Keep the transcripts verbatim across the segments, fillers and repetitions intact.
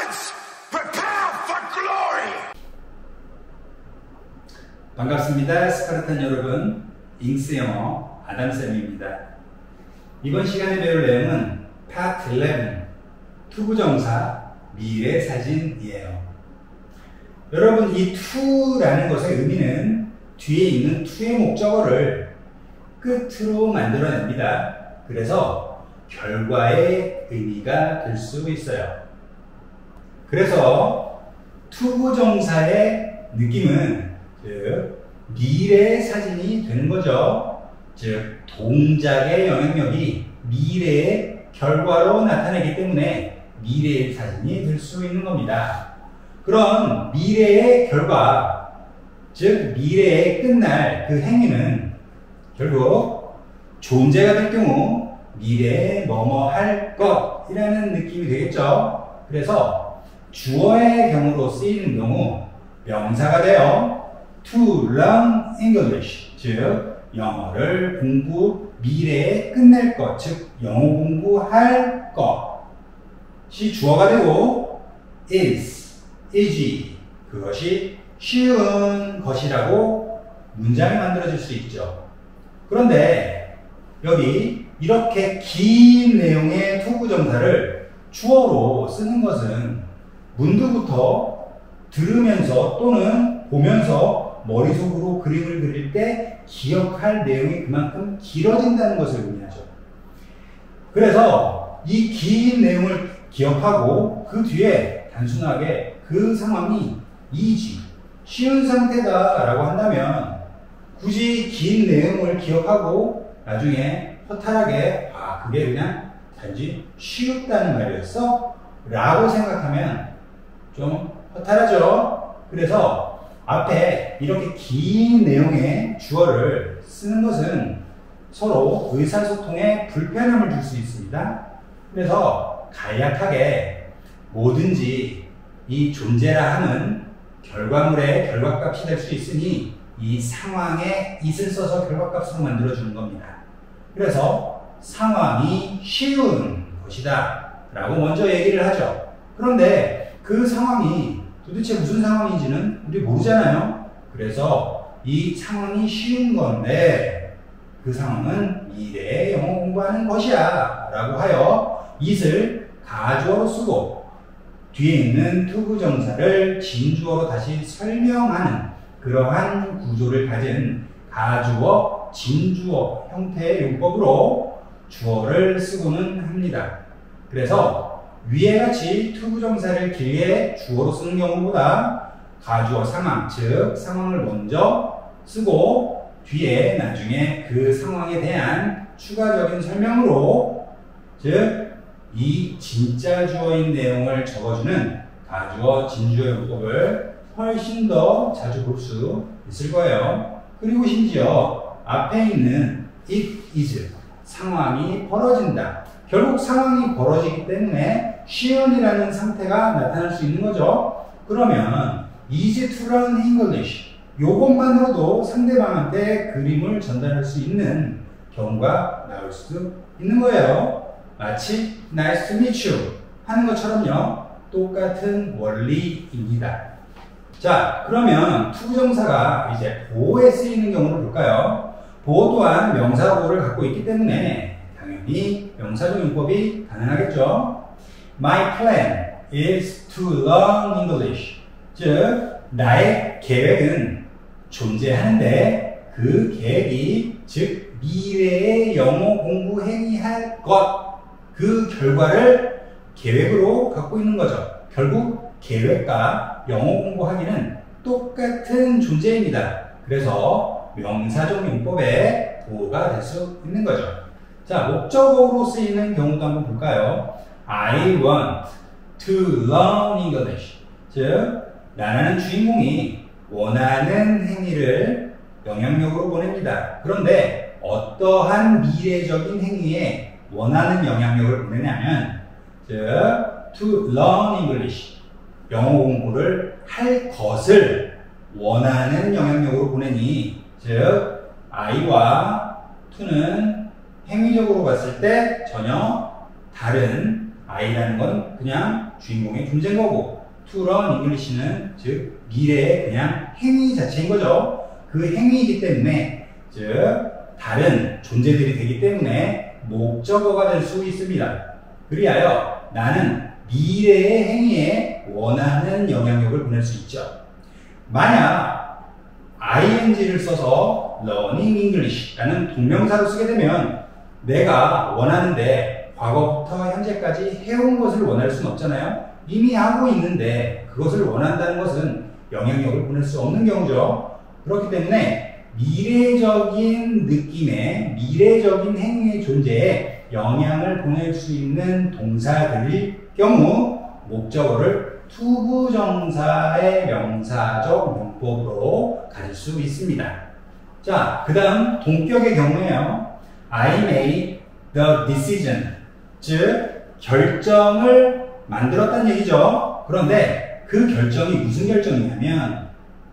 Students, prepare for glory! 반갑습니다. 스파르탄 여러분, 잉스 영어 아담쌤입니다. 이번 시간에 배울 내용은 파트 일레븐, 투부정사 미래 사진이에요. 여러분, 이 to라는 것의 의미는 뒤에 있는 to의 목적어를 끝으로 만들어냅니다. 그래서 결과의 의미가 될 수 있어요. 그래서 투부정사의 느낌은 즉 미래의 사진이 되는 거죠. 즉 동작의 영향력이 미래의 결과로 나타나기 때문에 미래의 사진이 될 수 있는 겁니다. 그런 미래의 결과, 즉 미래에 끝날 그 행위는 결국 존재가 될 경우 미래에 뭐뭐 할 것이라는 느낌이 되겠죠. 그래서 주어의 경우로 쓰이는 경우 명사가 돼요. To learn English, 즉 영어를 공부, 미래에 끝낼 것, 즉 영어 공부할 것이 주어가 되고 is, is, 그것이 쉬운 것이라고 문장이 만들어질 수 있죠. 그런데 여기 이렇게 긴 내용의 투부정사를 주어로 쓰는 것은 문득부터 들으면서 또는 보면서 머릿속으로 그림을 그릴 때 기억할 내용이 그만큼 길어진다는 것을 의미하죠. 그래서 이 긴 내용을 기억하고 그 뒤에 단순하게 그 상황이 easy, 쉬운 상태다 라고 한다면 굳이 긴 내용을 기억하고 나중에 허탈하게 아 그게 그냥 단지 쉬웠다는 말이었어? 라고 생각하면 좀 허탈하죠. 그래서 앞에 이렇게 긴 내용의 주어를 쓰는 것은 서로 의사소통에 불편함을 줄 수 있습니다. 그래서 간략하게 뭐든지 이 존재라 함은 결과물의 결과값이 될 수 있으니 이 상황에 it을 써서 결과값으로 만들어주는 겁니다. 그래서 상황이 쉬운 것이다 라고 먼저 얘기를 하죠. 그런데 그 상황이 도대체 무슨 상황인지는 우리 모르잖아요. 그래서 이 상황이 쉬운 건데 그 상황은 미래에 영어 공부하는 것이야 라고 하여 it을 가주어로 쓰고 뒤에 있는 투부정사를 진주어로 다시 설명하는 그러한 구조를 가진 가주어, 진주어 형태의 용법으로 주어를 쓰고는 합니다. 그래서 위에 같이 투부정사를 길게 주어로 쓰는 경우보다 가주어 상황, 즉 상황을 먼저 쓰고 뒤에 나중에 그 상황에 대한 추가적인 설명으로 즉 이 진짜 주어인 내용을 적어주는 가주어, 진주어 용법을 훨씬 더 자주 볼 수 있을 거예요. 그리고 심지어 앞에 있는 it is, 상황이 벌어진다. 결국 상황이 벌어지기 때문에 쉬운이라는 상태가 나타날 수 있는 거죠. 그러면 easy to learn English, 요것만으로도 상대방한테 그림을 전달할 수 있는 경우가 나올 수 있는 거예요. 마치 nice to meet you 하는 것처럼요. 똑같은 원리입니다. 자, 그러면 투부정사가 이제 보호에 쓰이는 경우를 볼까요? 보호 또한 명사 보호를 갖고 있기 때문에 당연히 명사적 용법이 가능하겠죠. My plan is to learn English. 즉, 나의 계획은 존재하는데 그 계획이 즉 미래의 영어 공부 행위할 것, 그 결과를 계획으로 갖고 있는 거죠. 결국 계획과 영어 공부하기는 똑같은 존재입니다. 그래서 명사적 용법의 보호가 될 수 있는 거죠. 자, 목적어로 쓰이는 경우도 한번 볼까요? I want to learn English. 즉, 나라는 주인공이 원하는 행위를 영향력으로 보냅니다. 그런데 어떠한 미래적인 행위에 원하는 영향력을 보내냐면 즉, to learn English, 영어 공부를 할 것을 원하는 영향력으로 보내니 즉, I와 to는 행위적으로 봤을 때 전혀 다른 I라는 건 그냥 주인공의 존재인 거고, to learn English는 즉 미래의 그냥 행위 자체인 거죠. 그 행위이기 때문에 즉 다른 존재들이 되기 때문에 목적어가 될 수 있습니다. 그리하여 나는 미래의 행위에 원하는 영향력을 보낼 수 있죠. 만약 아이엔지를 써서 learning English라는 동명사로 쓰게 되면 내가 원하는데 과거부터 현재까지 해온 것을 원할 수는 없잖아요. 이미 하고 있는데 그것을 원한다는 것은 영향력을 보낼 수 없는 경우죠. 그렇기 때문에 미래적인 느낌의 미래적인 행위의 존재에 영향을 보낼 수 있는 동사들일 경우 목적어를 투부정사의 명사적 용법으로 가질 수 있습니다. 자, 그 다음 동격의 경우에요. I made the decision, 즉 결정을 만들었다는 얘기죠. 그런데 그 결정이 무슨 결정이냐면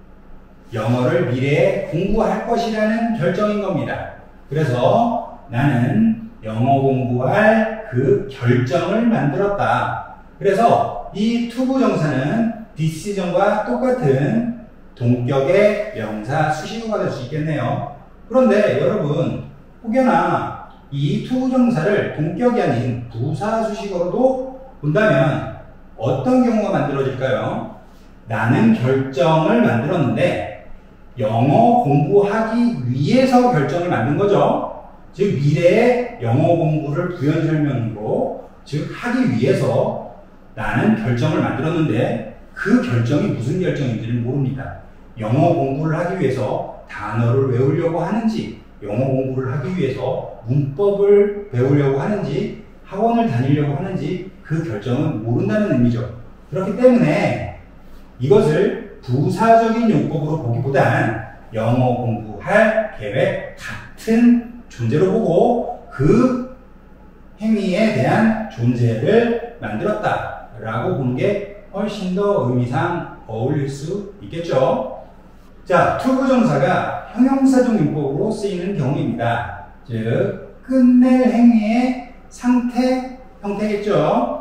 영어를 미래에 공부할 것이라는 결정인 겁니다. 그래서 나는 영어 공부할 그 결정을 만들었다. 그래서 이 투부정사는 decision과 똑같은 동격의 명사 수식어가 될 수 있겠네요. 그런데 여러분 혹여나 이 투부정사를 동격이 아닌 부사 수식어로도 본다면 어떤 경우가 만들어질까요? 나는 결정을 만들었는데 영어 공부하기 위해서 결정을 만든 거죠. 즉 미래의 영어 공부를 부연 설명으로 즉 하기 위해서 나는 결정을 만들었는데 그 결정이 무슨 결정인지는 모릅니다. 영어 공부를 하기 위해서 단어를 외우려고 하는지, 영어 공부를 하기 위해서 문법을 배우려고 하는지, 학원을 다니려고 하는지 그 결정은 모른다는 의미죠. 그렇기 때문에 이것을 부사적인 용법으로 보기보단 영어 공부할 계획 같은 존재로 보고 그 행위에 대한 존재를 만들었다 라고 보는 게 훨씬 더 의미상 어울릴 수 있겠죠. 자, 투부정사가 형용사적 용법으로 쓰이는 경우입니다. 즉 끝낼 행위의 상태, 형태겠죠.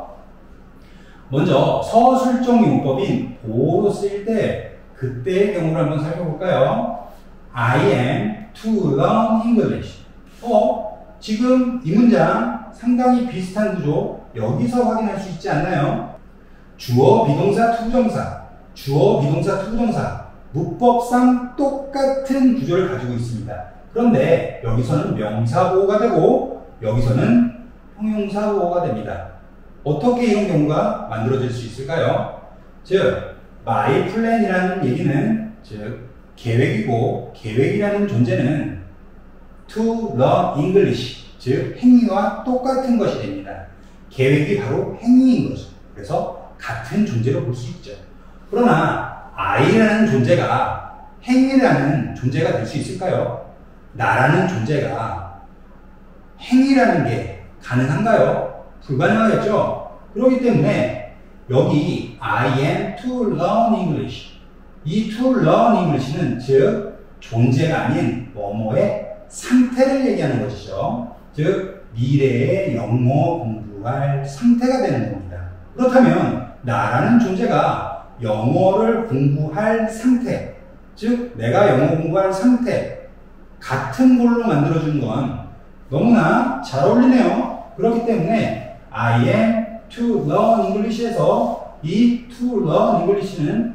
먼저 서술적 용법인 보어로 쓰일 때 그때의 경우를 한번 살펴볼까요? I am to learn English. 어, 지금 이 문장 상당히 비슷한 구조 여기서 확인할 수 있지 않나요? 주어, 비동사, 투부정사, 주어, 비동사, 투부정사 문법상 똑같은 구조를 가지고 있습니다. 그런데 여기서는 명사보호가 되고 여기서는 형용사보호가 됩니다. 어떻게 이런 경우가 만들어질 수 있을까요? 즉, my plan이라는 얘기는 즉 계획이고 계획이라는 존재는 to learn English, 즉 행위와 똑같은 것이 됩니다. 계획이 바로 행위인 거죠. 그래서 같은 존재로 볼 수 있죠. 그러나 I라는 존재가 행위라는 존재가 될 수 있을까요? 나라는 존재가 행위라는 게 가능한가요? 불가능하겠죠? 그렇기 때문에 여기 I am to learn English, 이 to learn English는 즉 존재가 아닌 뭐뭐의 상태를 얘기하는 것이죠. 즉 미래의 영어 공부할 상태가 되는 겁니다. 그렇다면 나라는 존재가 영어를 공부할 상태, 즉 내가 영어 공부할 상태 같은 걸로 만들어준 건 너무나 잘 어울리네요. 그렇기 때문에 I am to learn English에서 이 to learn English는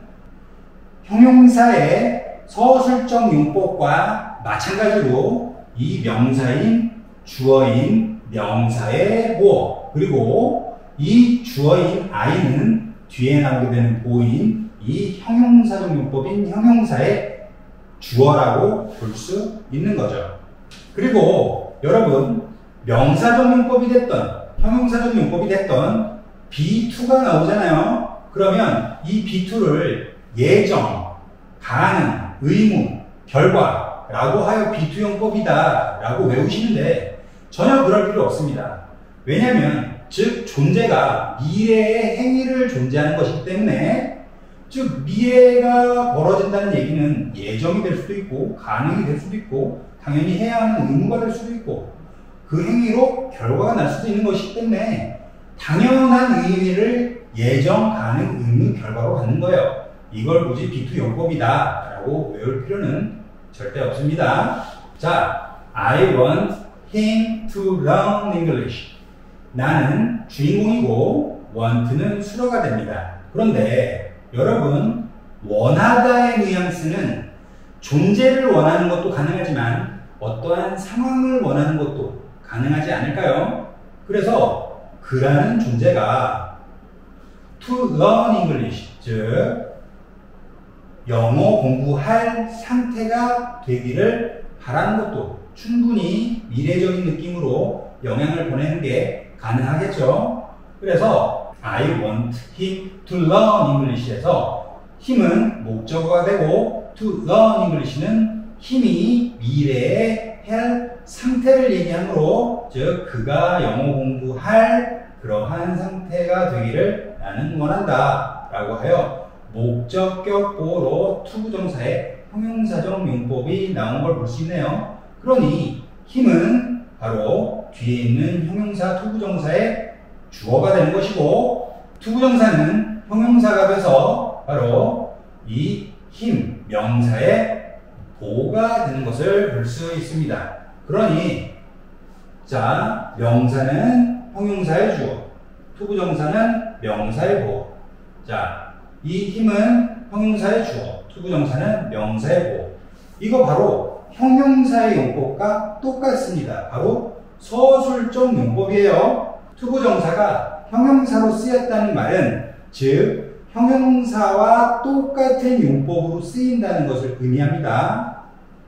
형용사의 서술적 용법과 마찬가지로 이 명사인 주어인 명사의 보어, 그리고 이 주어인 I는 뒤에 나오게 되는 보어인 이 형용사적 용법인 형용사의 주어라고 볼 수 있는 거죠. 그리고 여러분 명사적 용법이 됐던 형용사적 용법이 됐던 비 투가 나오잖아요. 그러면 이 비 투를 예정, 가능, 의무, 결과 라고 하여 비 투 용법이다 라고 외우시는데 전혀 그럴 필요 없습니다. 왜냐하면 즉 존재가 미래의 행위를 존재하는 것이기 때문에 즉 미래가 벌어진다는 얘기는 예정이 될 수도 있고 가능이 될 수도 있고 당연히 해야 하는 의무가 될 수도 있고 그 행위로 결과가 날 수도 있는 것이기 때문에 당연한 의미를 예정, 가능, 의무, 결과로 갖는 거예요. 이걸 굳이 비 투 용법이다 라고 외울 필요는 절대 없습니다. 자, I want him to learn English. 나는 주인공이고 want는 수로가 됩니다. 그런데 여러분, 원하다의 뉘앙스는 존재를 원하는 것도 가능하지만 어떠한 상황을 원하는 것도 가능하지 않을까요? 그래서 그라는 존재가 to learn English, 즉 영어 공부할 상태가 되기를 바라는 것도 충분히 미래적인 느낌으로 영향을 보내는 게 가능하겠죠. 그래서 I want him to learn English에서 힘은 목적어가 되고 to learn English는 힘이 미래에 할 상태를 얘기하므로, 즉 그가 영어 공부할 그러한 상태가 되기를 나는 원한다 라고 하여 목적격 보어로 투부정사의 형용사적 용법이 나온 걸 볼 수 있네요. 그러니 힘은 바로 뒤에 있는 형용사 투부정사의 주어가 되는 것이고, 투부정사는 형용사가 돼서 바로 이 힘, 명사의 보호가 되는 것을 볼 수 있습니다. 그러니 자, 명사는 형용사의 주어, 투부정사는 명사의 보호. 자, 이 힘은 형용사의 주어, 투부정사는 명사의 보호. 이거 바로 형용사의 용법과 똑같습니다. 바로 서술적 용법이에요. 투부정사가 형용사로 쓰였다는 말은 즉 형용사와 똑같은 용법으로 쓰인다는 것을 의미합니다.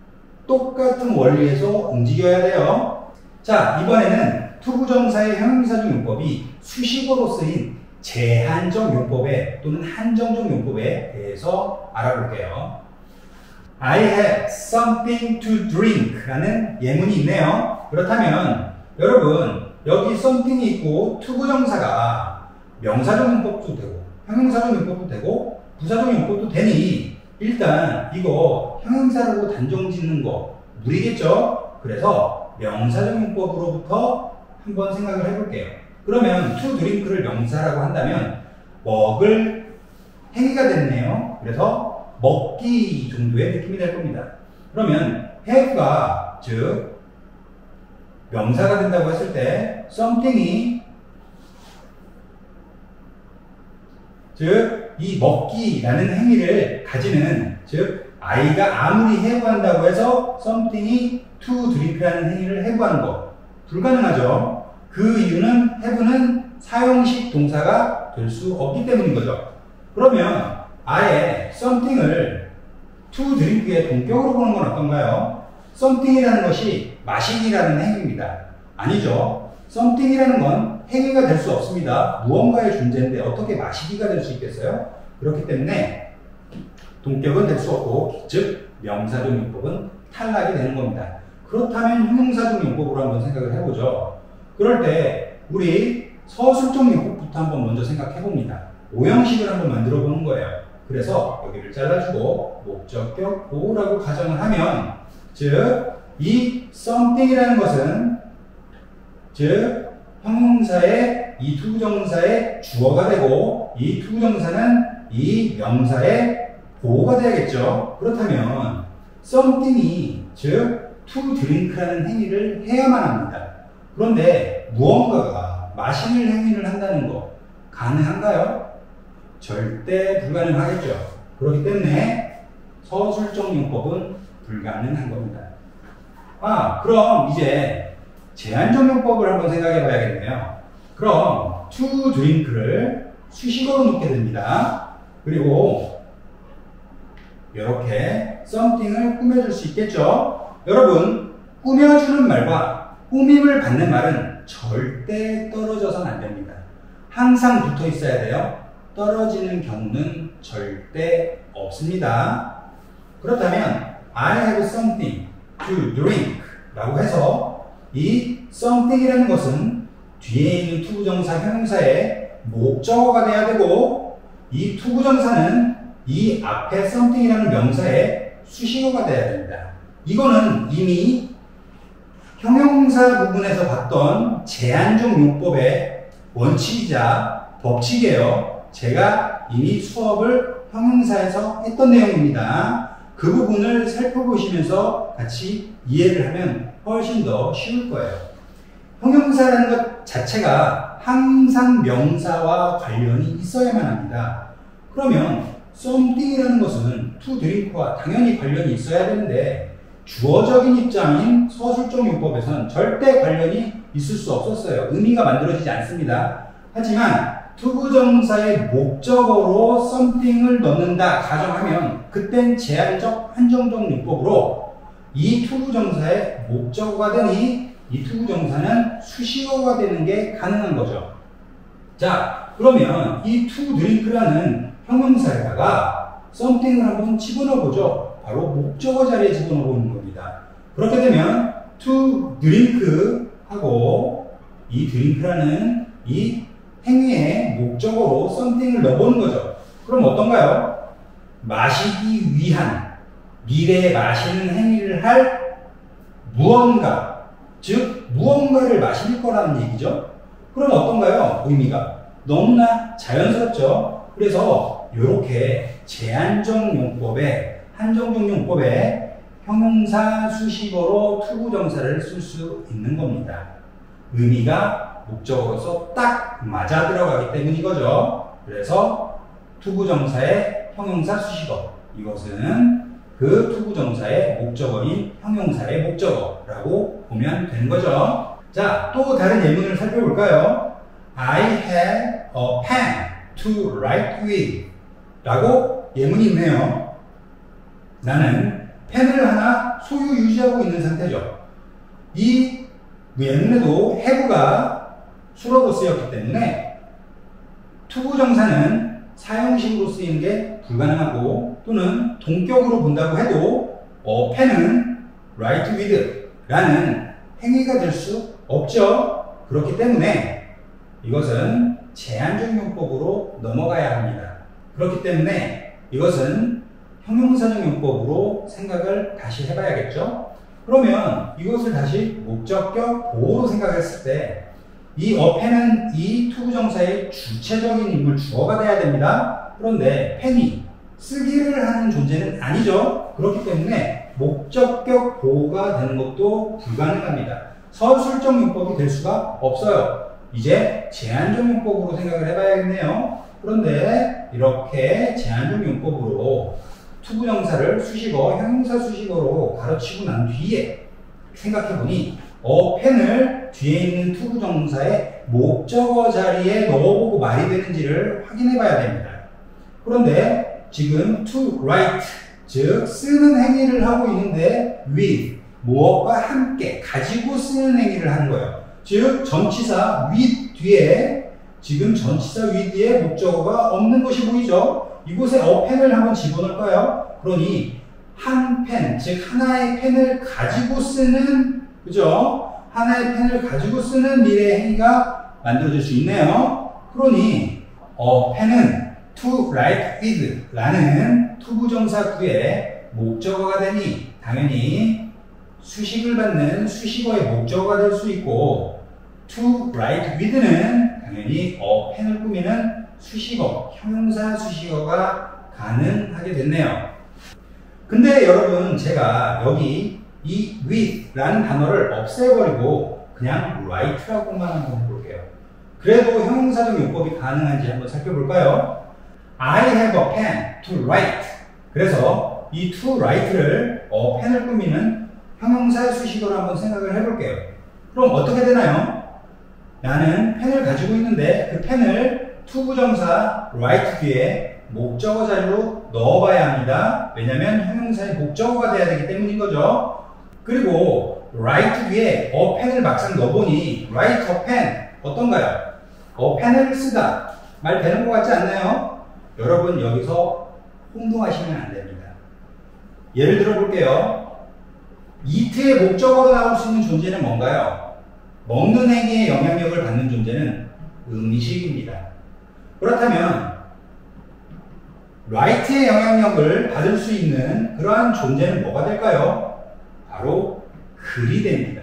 똑같은 원리에서 움직여야 돼요. 자, 이번에는 투부정사의 형용사적 용법이 수식어로 쓰인 제한적 용법에 또는 한정적 용법에 대해서 알아볼게요. I have something to drink 라는 예문이 있네요. 그렇다면 여러분, 여기 something이 있고 투부정사가 명사적 용법도 되고 형용사적 용법도 되고 부사적 용법도 되니 일단 이거 형용사라고 단정 짓는 거 무리겠죠? 그래서 명사적 용법으로부터 한번 생각을 해볼게요. 그러면 to drink를 명사라고 한다면 먹을 행위가 됐네요. 그래서 먹기 정도의 느낌이 될 겁니다. 그러면 have가 즉 명사가 된다고 했을 때 something이 즉 이 먹기라는 행위를 가지는, 즉 I가 아무리 해부한다고 해서 something이 to drink라는 행위를 해부하는 거 불가능하죠. 그 이유는 have는 사용식 동사가 될 수 없기 때문인 거죠. 그러면 아예 something을 to drink의 동격으로 보는 건 어떤가요? something이라는 것이 마시기라는 행위입니다. 아니죠. something이라는 건 행위가 될 수 없습니다. 무언가의 존재인데 어떻게 마시기가 될 수 있겠어요? 그렇기 때문에 동격은 될 수 없고, 즉 명사적 용법은 탈락이 되는 겁니다. 그렇다면 형용사적 용법으로 한번 생각을 해보죠. 그럴 때 우리 서술적 용법부터 한번 먼저 생각해 봅니다. 오형식을 한번 만들어 보는 거예요. 그래서 여기를 잘라주고 목적격 보호라고 가정을 하면, 즉 이 something이라는 것은 즉 형용사의 이 투부정사의 주어가 되고 이 투부정사는 이 명사의 보호가 돼야겠죠. 그렇다면 something이 즉 to drink라는 행위를 해야만 합니다. 그런데 무언가가 마시는 행위를 한다는 거 가능한가요? 절대 불가능하겠죠. 그렇기 때문에 서술적 용법은 불가능한 겁니다. 아, 그럼 이제 제한적 용법을 한번 생각해 봐야겠네요. 그럼 to drink를 수식어로 놓게 됩니다. 그리고 이렇게 something을 꾸며줄 수 있겠죠. 여러분, 꾸며주는 말과 꾸밈을 받는 말은 절대 떨어져서는 안 됩니다. 항상 붙어 있어야 돼요. 떨어지는 경우는 절대 없습니다. 그렇다면 I have something to drink 라고 해서 이 something이라는 것은 뒤에 있는 투부정사 형용사의 목적어가 돼야 되고, 이 투부정사는 이 앞에 something이라는 명사의 수식어가 돼야 됩니다. 이거는 이미 형용사 부분에서 봤던 제한적 용법의 원칙이자 법칙이에요. 제가 이미 수업을 형용사에서 했던 내용입니다. 그 부분을 살펴보시면서 같이 이해를 하면 훨씬 더 쉬울 거예요. 형용사라는 것 자체가 항상 명사와 관련이 있어야만 합니다. 그러면 something이라는 것은 to drink와 당연히 관련이 있어야 되는데 주어적인 입장인 서술적 용법에서는 절대 관련이 있을 수 없었어요. 의미가 만들어지지 않습니다. 하지만 투부정사의 목적어로 something을 넣는다 가정하면 그땐 제한적 한정적 용법으로 이 투부정사의 목적어가 되니 이 투부정사는 수식어가 되는 게 가능한 거죠. 자, 그러면 이 to drink라는 형용사에다가 something을 한번 집어넣어 보죠. 바로 목적어 자리에 집어넣어 보는 겁니다. 그렇게 되면 to drink 하고 이 drink라는 이 행위의 목적어로 something을 넣어보는 거죠. 그럼 어떤가요? 마시기 위한 미래에 마시는 행위를 할 무언가, 즉 무언가를 마실 거라는 얘기죠. 그럼 어떤가요? 의미가 너무나 자연스럽죠. 그래서 이렇게 제한적 용법에 한정적 용법에 형용사 수식어로 투부정사를 쓸 수 있는 겁니다. 의미가 목적어로서 딱 맞아 들어가기 때문인 거죠. 그래서 투부정사의 형용사 수식어, 이것은 그 투부정사의 목적어인 형용사의 목적어라고 보면 되는 거죠. 자, 또 다른 예문을 살펴볼까요? I have a pen to write with 라고 예문이 있네요. 나는 펜을 하나 소유 유지하고 있는 상태죠. 이 예문에도 have가 수로로 쓰였기 때문에 투부정사는 사형식으로 쓰이는 게 불가능하고 또는 동격으로 본다고 해도 어, 펜은 write with 라는 행위가 될 수 없죠. 그렇기 때문에 이것은 제한적 용법으로 넘어가야 합니다. 그렇기 때문에 이것은 형용사적 용법으로 생각을 다시 해봐야겠죠. 그러면 이것을 다시 목적격 보호로 생각했을 때 이 어펜은 이 투부정사의 주체적인 인물 주어가 돼야 됩니다. 그런데 펜이 쓰기를 하는 존재는 아니죠. 그렇기 때문에 목적격 보호가 되는 것도 불가능합니다. 서술적 용법이 될 수가 없어요. 이제 제한적 용법으로 생각을 해봐야겠네요. 그런데 이렇게 제한적 용법으로 투부정사를 수식어, 형용사 수식어로 가르치고 난 뒤에 생각해보니 어, 펜을 뒤에 있는 투부정사의 목적어 자리에 넣어보고 말이 되는지를 확인해 봐야 됩니다. 그런데 지금 to write, 즉 쓰는 행위를 하고 있는데 with, 무엇과 함께 가지고 쓰는 행위를 하는 거예요. 즉 전치사 with 뒤에 지금 전치사 with의 목적어가 없는 것이 보이죠. 이곳에 a 펜을 한번 집어넣을까요? 그러니 한 펜, 즉 하나의 펜을 가지고 쓰는, 그죠? 하나의 펜을 가지고 쓰는 미래 행위가 만들어질 수 있네요. 그러니 어, 펜은 to write with 라는 투부정사 구의 목적어가 되니 당연히 수식을 받는 수식어의 목적어가 될 수 있고 to write with는 당연히 어, 펜을 꾸미는 수식어, 형용사 수식어가 가능하게 됐네요. 근데 여러분 제가 여기 이 with 라는 단어를 없애버리고 그냥 write라고만 한번 해볼게요. 그래도 형용사적 용법이 가능한지 한번 살펴볼까요? I have a pen to write. 그래서 이 to write를 어, 펜을 꾸미는 형용사 수식어로 한번 생각을 해볼게요. 그럼 어떻게 되나요? 나는 펜을 가지고 있는데 그 펜을 투부정사 write 뒤에 목적어 자리로 넣어봐야 합니다. 왜냐하면 형용사의 목적어가 돼야 되기 때문인 거죠. 그리고 write 뒤에 a 펜을 막상 넣어보니 write a pen 어떤가요? a 펜을 쓰다 말 되는 것 같지 않나요? 여러분 여기서 혼동하시면 안 됩니다. 예를 들어 볼게요. eat의 목적어로 나올 수 있는 존재는 뭔가요? 먹는 행위의 영향력을 받는 존재는 음식입니다. 그렇다면 write의 영향력을 받을 수 있는 그러한 존재는 뭐가 될까요? 바로 글이 됩니다.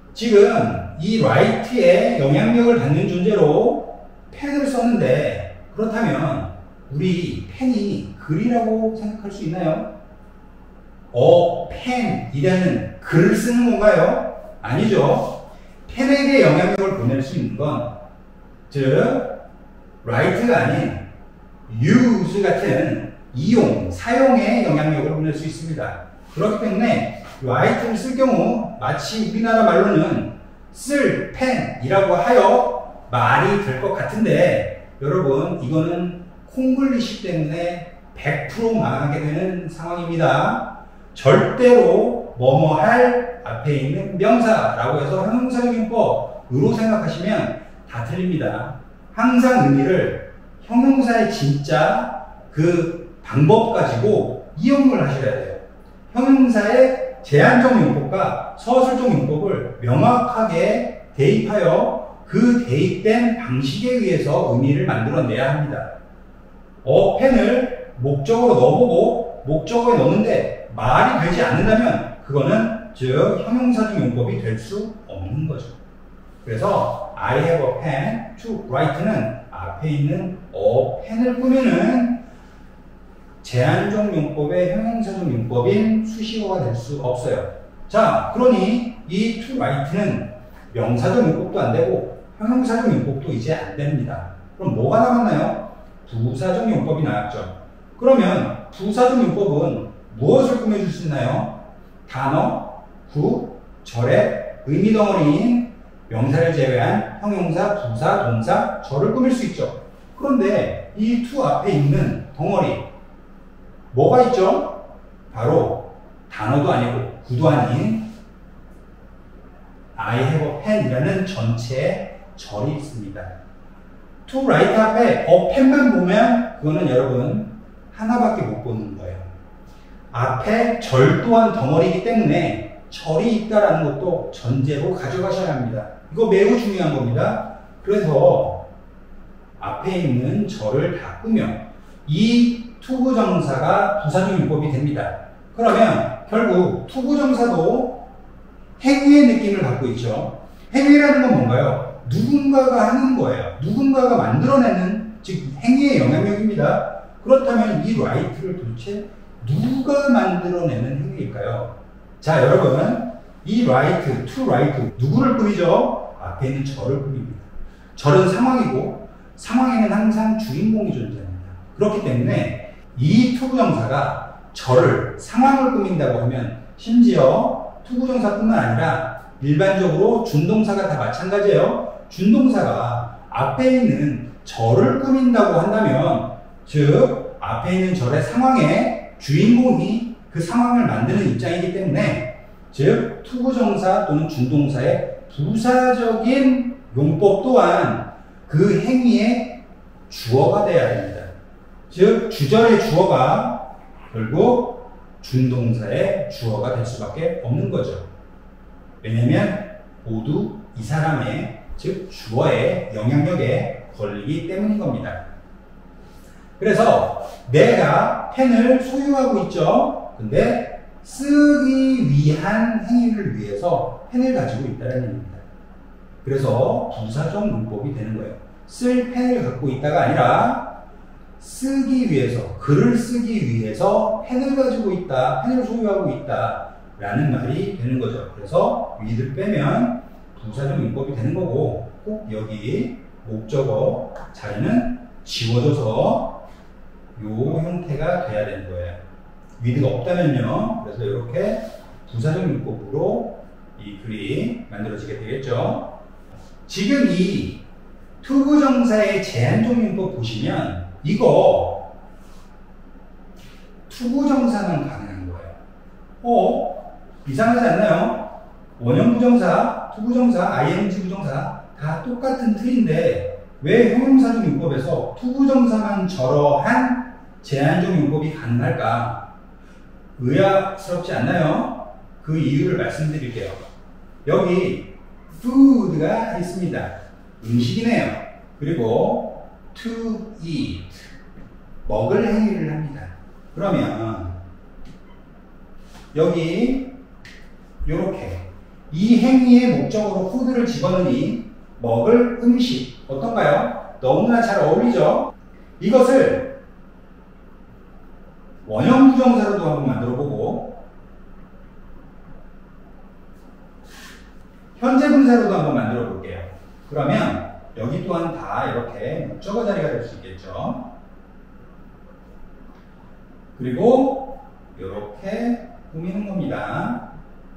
지금 이 write의 영향력을 받는 존재로 펜을 썼는데 그렇다면 우리 펜이 글이라고 생각할 수 있나요? 어, 펜이라는 글을 쓰는 건가요? 아니죠. 펜에게 영향력을 보낼 수 있는 건, 즉, write가 아닌 use 같은 이용, 사용에 영향력을 보낼 수 있습니다. 그렇기 때문에 write를 쓸 경우 마치 우리나라 말로는 쓸 펜이라고 하여 말이 될 것 같은데, 여러분 이거는 콩글리시 때문에 백 퍼센트 망하게 되는 상황입니다. 절대로 뭐뭐 할 앞에 있는 명사라고 해서 형용사적인법으로 생각하시면 다 틀립니다. 항상 의미를 형용사의 진짜 그 방법 가지고 이용을 하셔야 돼요. 형용사의 제한적 용법과 서술적 용법을 명확하게 대입하여 그 대입된 방식에 의해서 의미를 만들어내야 합니다. 어, 펜을 목적어로 넣어보고 목적어에 넣는데 말이 되지 않는다면 그거는 즉 형용사적 용법이 될 수 없는 거죠. 그래서 I have a pen to write는 앞에 있는 a 펜을 꾸미는 제한적 용법의 형용사적 용법인 수식어가 될 수 없어요. 자, 그러니 이 to write는 명사적 용법도 안 되고 형용사적 용법도 이제 안 됩니다. 그럼 뭐가 남았나요? 부사적 용법이 나왔죠. 그러면 부사적 용법은 무엇을 꾸며줄 수 있나요? 단어, 구, 절의 의미 덩어리인 명사를 제외한 형용사, 부사, 동사, 절을 꾸밀 수 있죠. 그런데 이 to 앞에 있는 덩어리 뭐가 있죠? 바로 단어도 아니고 구도 아닌 I have a pen 이라는 전체의 절이 있습니다. to write 앞에 a pen만 보면 그거는 여러분 하나밖에 못 보는 거예요. 앞에 절 또한 덩어리이기 때문에 절이 있다라는 것도 전제로 가져가셔야 합니다. 이거 매우 중요한 겁니다. 그래서 앞에 있는 절을 다 꾸며 이 투부정사가 부사적 용법이 됩니다. 그러면 결국 투부정사도 행위의 느낌을 갖고 있죠. 행위라는 건 뭔가요? 누군가가 하는 거예요. 누군가가 만들어내는, 즉 행위의 영향력입니다. 그렇다면 이 write를 도대체 누가 만들어내는 행위일까요? 자, 여러분, 이 write, to write 누구를 꾸미죠? 앞에 있는 절을 꾸밉니다. 절은 상황이고 상황에는 항상 주인공이 존재합니다. 그렇기 때문에 이 투부정사가 절을, 상황을 꾸민다고 하면 심지어 투부정사뿐만 아니라 일반적으로 준동사가 다 마찬가지예요. 준동사가 앞에 있는 절을 꾸민다고 한다면, 즉 앞에 있는 절의 상황에 주인공이 그 상황을 만드는 입장이기 때문에, 즉 투부정사 또는 준동사의 부사적인 용법 또한 그 행위의 주어가 되어야 합니다. 즉 주절의 주어가 결국 준동사의 주어가 될 수밖에 없는 거죠. 왜냐하면 모두 이 사람의, 즉 주어의 영향력에 걸리기 때문인 겁니다. 그래서 내가 펜을 소유하고 있죠. 근데 쓰기 위한 행위를 위해서 펜을 가지고 있다는 얘기입니다. 그래서 부사적 문법이 되는 거예요. 쓸 펜을 갖고 있다가 아니라 쓰기 위해서, 글을 쓰기 위해서 펜을 가지고 있다, 펜을 소유하고 있다 라는 말이 되는 거죠. 그래서 위를 빼면 부사적 문법이 되는 거고, 꼭 여기 목적어 자리는 지워져서 이 형태가 돼야 되는 거예요. 위드가 없다면요. 그래서 이렇게 부사적 문법으로 이 글이 만들어지게 되겠죠. 지금 이 투부정사의 제한적 문법 보시면 이거 투부정사만 가능한 거예요. 어? 이상하지 않나요? 원형부정사, 투부정사, 아이엔지 부정사 다 똑같은 틀인데 왜 형용사적 문법에서 투부정사만 저러한 제한적 문법이 가능할까? 의아스럽지 않나요? 그 이유를 말씀드릴게요. 여기 food가 있습니다. 음식이네요. 그리고 to eat, 먹을 행위를 합니다. 그러면 여기 이렇게 이 행위의 목적으로 food를 집어넣으니 먹을 음식 어떤가요? 너무나 잘 어울리죠? 이것을 원형 부정사로도 한번 만들어 보고 현재 분사로도 한번 만들어 볼게요. 그러면 여기 또한 다 이렇게 목적어 자리가 될 수 있겠죠. 그리고 이렇게 꾸미는 겁니다.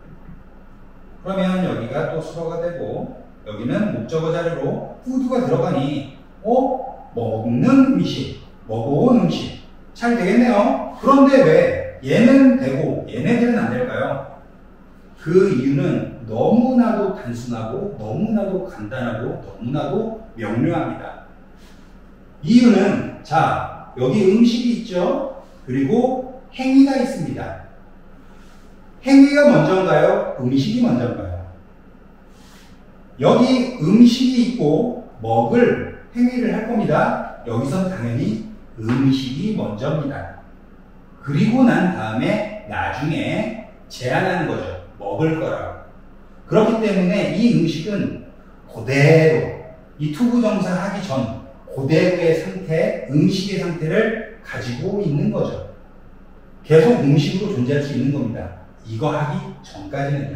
그러면 여기가 또 수거가 되고 여기는 목적어 자리로 food가 들어가니 어? 먹는 음식, 먹어온 음식 잘 되겠네요. 그런데 왜 얘는 되고 얘네들은 안 될까요? 그 이유는 너무나도 단순하고 너무나도 간단하고 너무나도 명료합니다. 이유는 자 여기 음식이 있죠. 그리고 행위가 있습니다. 행위가 먼저인가요? 음식이 먼저인가요? 여기 음식이 있고 먹을 행위를 할 겁니다. 여기선 당연히 음식이 먼저입니다. 그리고 난 다음에 나중에 제안하는 거죠. 먹을 거라고. 그렇기 때문에 이 음식은 그대로 이 투부정사 하기 전 그대로의 상태, 음식의 상태를 가지고 있는 거죠. 계속 음식으로 존재할 수 있는 겁니다. 이거 하기 전까지는요.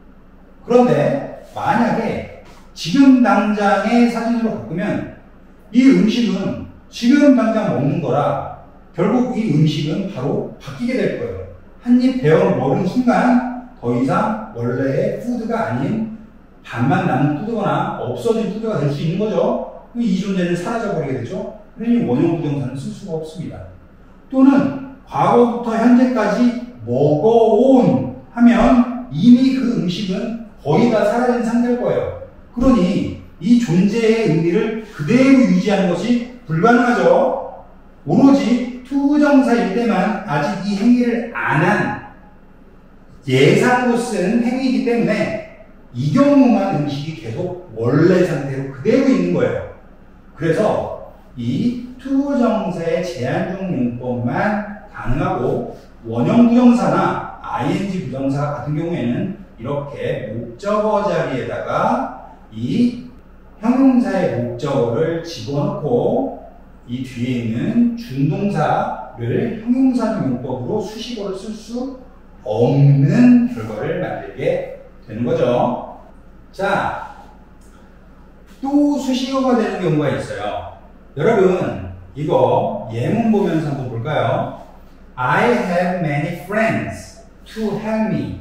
그런데 만약에 지금 당장의 사진으로 바꾸면 이 음식은 지금 당장 먹는 거라 결국 이 음식은 바로 바뀌게 될 거예요. 한 입 베어 먹은 순간 더 이상 원래의 푸드가 아닌 반만 남은 푸드거나 없어진 푸드가 될 수 있는 거죠. 이 존재는 사라져버리게 되죠. 그러니 원형 부정사는 쓸 수가 없습니다. 또는 과거부터 현재까지 먹어온 하면 이미 그 음식은 거의 다 사라진 상태일 거예요. 그러니 이 존재의 의미를 그대로 유지하는 것이 불가능하죠. 오로지 투부정사일 때만 아직 이 행위를 안 한 예상으로 쓴 행위이기 때문에 이 경우만 음식이 계속 원래 상태로 그대로 있는 거예요. 그래서 이 투부정사의 제한적 용법만 가능하고 원형 부정사나 아이엔지 부정사 같은 경우에는 이렇게 목적어 자리에다가 이 형용사의 목적어를 집어넣고 이 뒤에 있는 준동사를 형용사적 용법으로 수식어를 쓸 수 없는 결과를 만들게 되는 거죠. 자, 또 수식어가 되는 경우가 있어요. 여러분, 이거 예문 보면서 한번 볼까요? I have many friends to help me.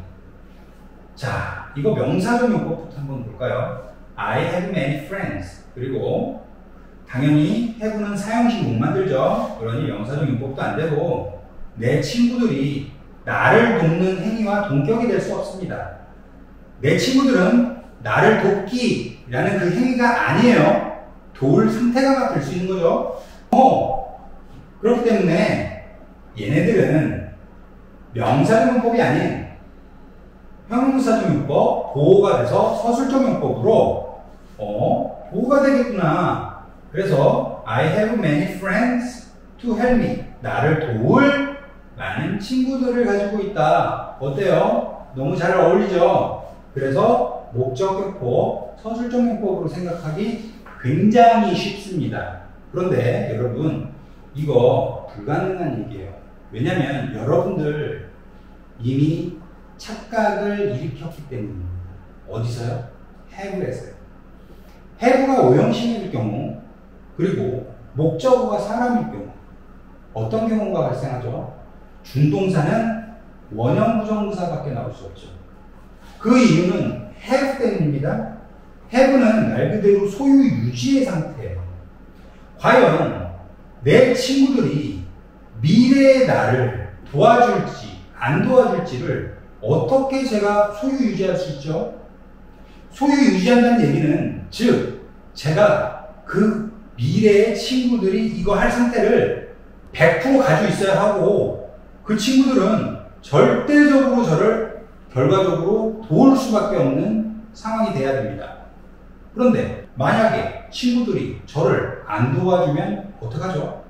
자, 이거 명사적 용법부터 한번 볼까요? I have many friends. 그리고 당연히 have는 사형식 못 만들죠. 그러니 명사적 용법도 안 되고 내 친구들이 나를 돕는 행위와 동격이 될 수 없습니다. 내 친구들은 나를 돕기라는 그 행위가 아니에요. 도울 상태가 될 수 있는 거죠. 어, 그렇기 때문에 얘네들은 명사적 용법이 아닌 형용사적 용법, 보호가 돼서 서술적 용법으로 어, 보호가 되겠구나. 그래서 I have many friends to help me. 나를 도울 많은 친구들을 가지고 있다. 어때요? 너무 잘 어울리죠? 그래서 목적격법, 서술적 용법으로 생각하기 굉장히 쉽습니다. 그런데 여러분, 이거 불가능한 얘기예요. 왜냐면 여러분들 이미 착각을 일으켰기 때문입니다. 어디서요? have에서요. have가 오형식일 경우, 그리고 목적어가 사람일 경우, 어떤 경우가 발생하죠? 준동사는 원형 부정사밖에 나올 수 없죠. 그 이유는 have 때문입니다. have는 말 그대로 소유 유지의 상태예요. 과연 내 친구들이 미래의 나를 도와줄지 안 도와줄지를 어떻게 제가 소유 유지할 수 있죠? 소유 유지한다는 얘기는 즉 제가 그 미래의 친구들이 이거 할 상태를 백 퍼센트 가지고 있어야 하고 그 친구들은 절대적으로 저를 결과적으로 도울 수밖에 없는 상황이 돼야 됩니다. 그런데 만약에 친구들이 저를 안 도와주면 어떡하죠?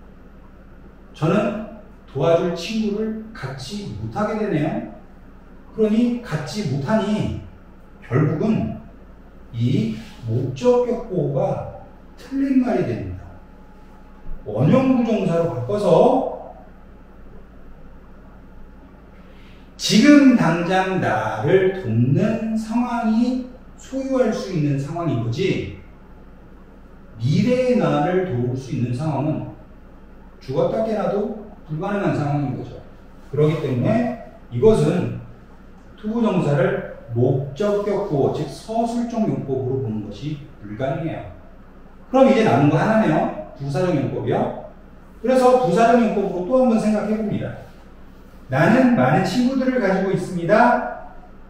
저는 도와줄 친구를 갖지 못하게 되네요. 그러니 갖지 못하니 결국은 이 목적격 보호가 틀린 말이 됩니다. 원형 부정사로 바꿔서 지금 당장 나를 돕는 상황이 소유할 수 있는 상황인 거지, 미래의 나를 도울 수 있는 상황은 죽었다 깨나도 불가능한 상황인 거죠. 그렇기 때문에 이것은 투부정사를 목적격 구어, 즉 서술적 용법으로 보는 것이 불가능해요. 그럼 이제 남은 거 하나네요. 부사적 용법이요. 그래서 부사적 용법으로 또 한번 생각해 봅니다. 나는 많은 친구들을 가지고 있습니다.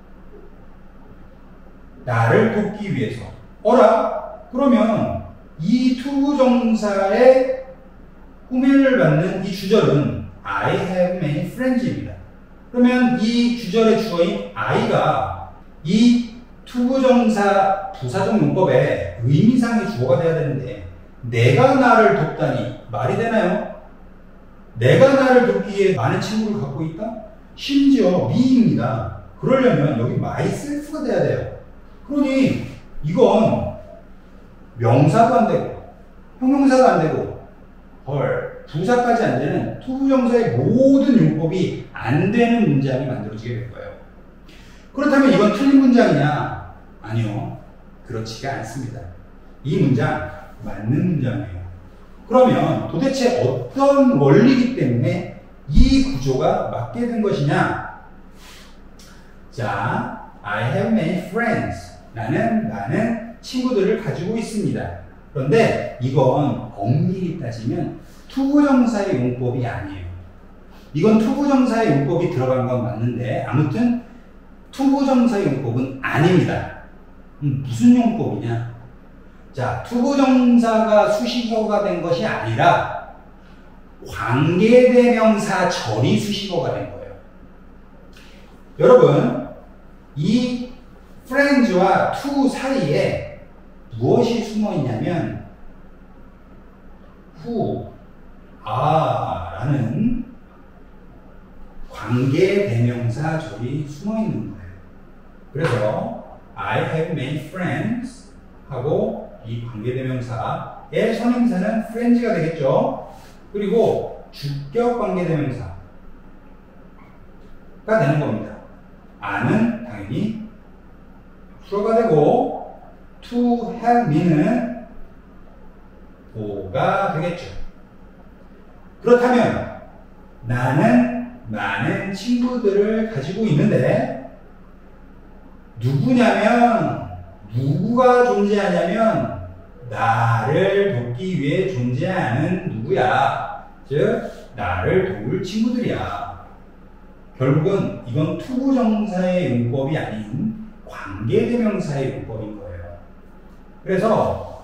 나를 돕기 위해서. 어라? 그러면 이 투부정사의 꾸며를 받는 이 주절은 I have many friends입니다. 그러면 이 주절의 주어인 I가 이 투부정사 부사적 용법의 의미상의 주어가 돼야 되는데, 내가 나를 돕다니 말이 되나요? 내가 나를 돕기에 많은 친구를 갖고 있다? 심지어 미입니다. 그러려면 여기 myself가 돼야 돼요. 그러니 이건 명사도 안 되고 형용사도 안 되고 헐 부사까지 안 되는 투부정사의 모든 용법이 안 되는 문장이 만들어지게 될 거예요. 그렇다면 이건 틀린 문장이냐? 아니요, 그렇지가 않습니다. 이 문장 맞는 문장이에요. 그러면 도대체 어떤 원리이기 때문에 이 구조가 맞게 된 것이냐? 자, I have many friends. 나는 많은 친구들을 가지고 있습니다. 그런데 이건 엄밀히 따지면 투부정사의 용법이 아니에요. 이건 투부정사의 용법이 들어간 건 맞는데 아무튼 투부정사의 용법은 아닙니다. 음, 무슨 용법이냐? 자, 투부정사가 수식어가 된 것이 아니라 관계대명사 절이 수식어가 된 거예요. 여러분, 이 friends와 to 사이에 무엇이 숨어 있냐면 who, are 라는 관계대명사 절이 숨어 있는 거예요. 그래서 I have many friends 하고 이 관계대명사의 선행사는 friends가 되겠죠. 그리고 주격 관계대명사가 되는 겁니다. are는 당연히 주어가 되고 to have me는 보가 되겠죠. 그렇다면 나는 많은 친구들을 가지고 있는데 누구냐면 누구가 존재하냐면 나를 돕기 위해 존재하는 누구야? 즉 나를 도울 친구들이야. 결국은 이건 투부정사의 용법이 아닌 관계대명사의 용법인 거예요. 그래서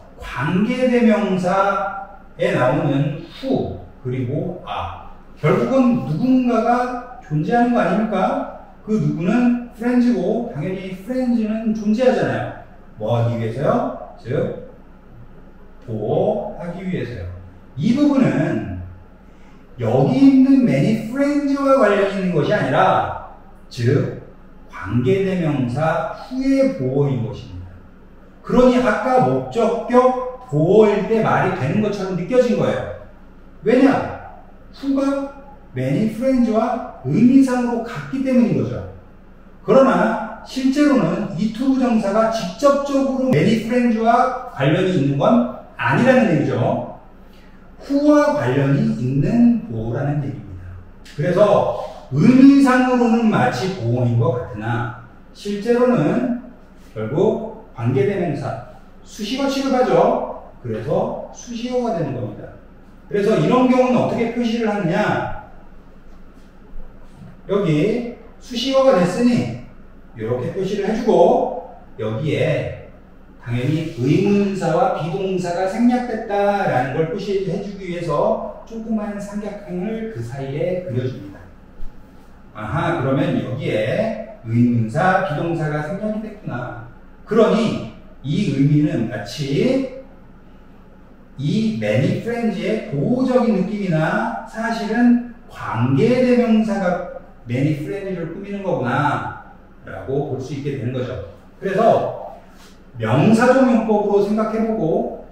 관계대명사에 나오는 who 그리고 are 결국은 누군가가 존재하는 거 아닙니까? 그 누구는 friends고 당연히 friends는 존재하잖아요. 뭐 하기 위해서요? 즉 보호하기 위해서요. 이 부분은 여기 있는 many friends와 관련이 있는 것이 아니라 즉 관계대명사 후의 보호인 것입니다. 그러니 아까 목적격 보호일 때 말이 되는 것처럼 느껴진 거예요. 왜냐? 후가 many friends와 의미상으로 같기 때문인 거죠. 그러나 실제로는 이 투부정사가 직접적으로 many friends와 관련이 있는 건 아니라는 얘기죠. 후와 관련이 있는 보호라는 얘기입니다. 그래서 의미상으로는 마치 보호인 것 같으나 실제로는 결국 관계대명사 수식어 취급하죠. 그래서 수식어가 되는 겁니다. 그래서 이런 경우는 어떻게 표시를 하느냐? 여기 수식어가 됐으니 이렇게 표시를 해주고 여기에 당연히 의문사와 비동사가 생략됐다라는 걸 표시해주기 위해서 조그만 삼각형을 그 사이에 그려줍니다. 아하, 그러면 여기에 의문사, 비동사가 생략이 됐구나. 그러니 이 의미는 마치 이 many friends의 보호적인 느낌이나 사실은 관계대명사가 many friends를 꾸미는 거구나 라고 볼 수 있게 되는 거죠. 그래서 명사적 용법으로 생각해보고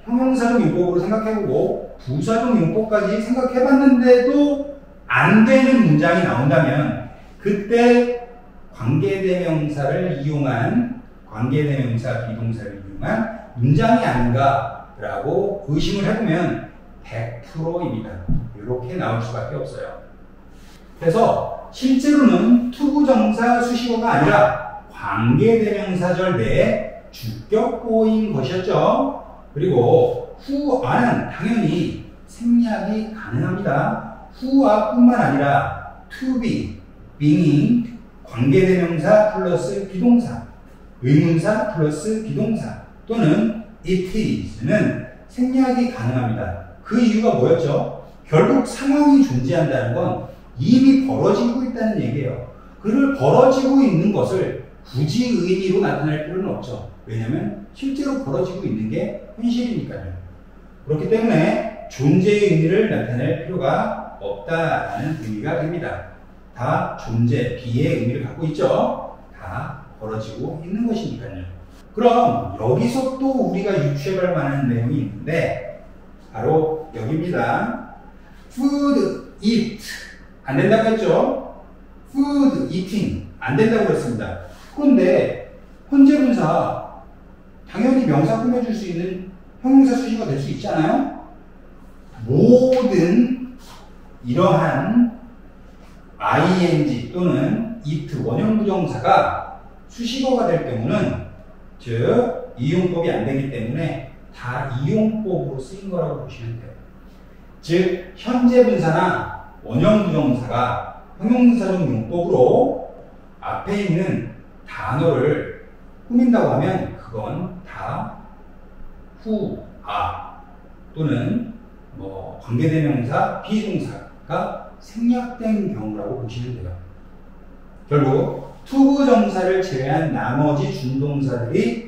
형용사적 용법으로 생각해보고 부사적 용법까지 생각해봤는데도 안 되는 문장이 나온다면 그때 관계대명사를 이용한 관계대명사 비동사를 이용한 문장이 아닌가라고 의심을 해보면 백 퍼센트입니다. 이렇게 나올 수밖에 없어요. 그래서 실제로는 투부정사 수식어가 아니라 관계대명사절 내에 주격보인 것이었죠. 그리고 후아는 당연히 생략이 가능합니다. 후아뿐만 아니라 to be, being, 관계대명사 플러스 비동사, 의문사 플러스 비동사 또는 it is는 생략이 가능합니다. 그 이유가 뭐였죠? 결국 상황이 존재한다는 건 이미 벌어지고 있다는 얘기예요. 그를 벌어지고 있는 것을 굳이 의미로 나타낼 필요는 없죠. 왜냐하면 실제로 벌어지고 있는 게 현실이니까요. 그렇기 때문에 존재의 의미를 나타낼 필요가 없다는 의미가 됩니다. 다 존재, 비의 의미를 갖고 있죠. 다 벌어지고 있는 것이니까요. 그럼 여기서 또 우리가 유추해볼 만한 내용이 있는데 바로 여기입니다. food, eat 안 된다고 했죠? food, eating 안 된다고 했습니다. 그런데 현재분사 당연히 명사 꾸며줄 수 있는 형용사 수식어가 될 수 있잖아요? 모든 이러한 ing 또는 it 원형 부정사가 수식어가 될 경우는 즉 이용법이 안 되기 때문에 다 이용법으로 쓰인 거라고 보시면 돼요. 즉 현재 분사나 원형 부정사가 형용사적 용법으로 앞에 있는 단어를 꾸민다고 하면 그건 다 후, 아 또는 뭐 관계대명사, 비동사가 생략된 경우라고 보시면 돼요. 결국 투부정사를 제외한 나머지 준동사들이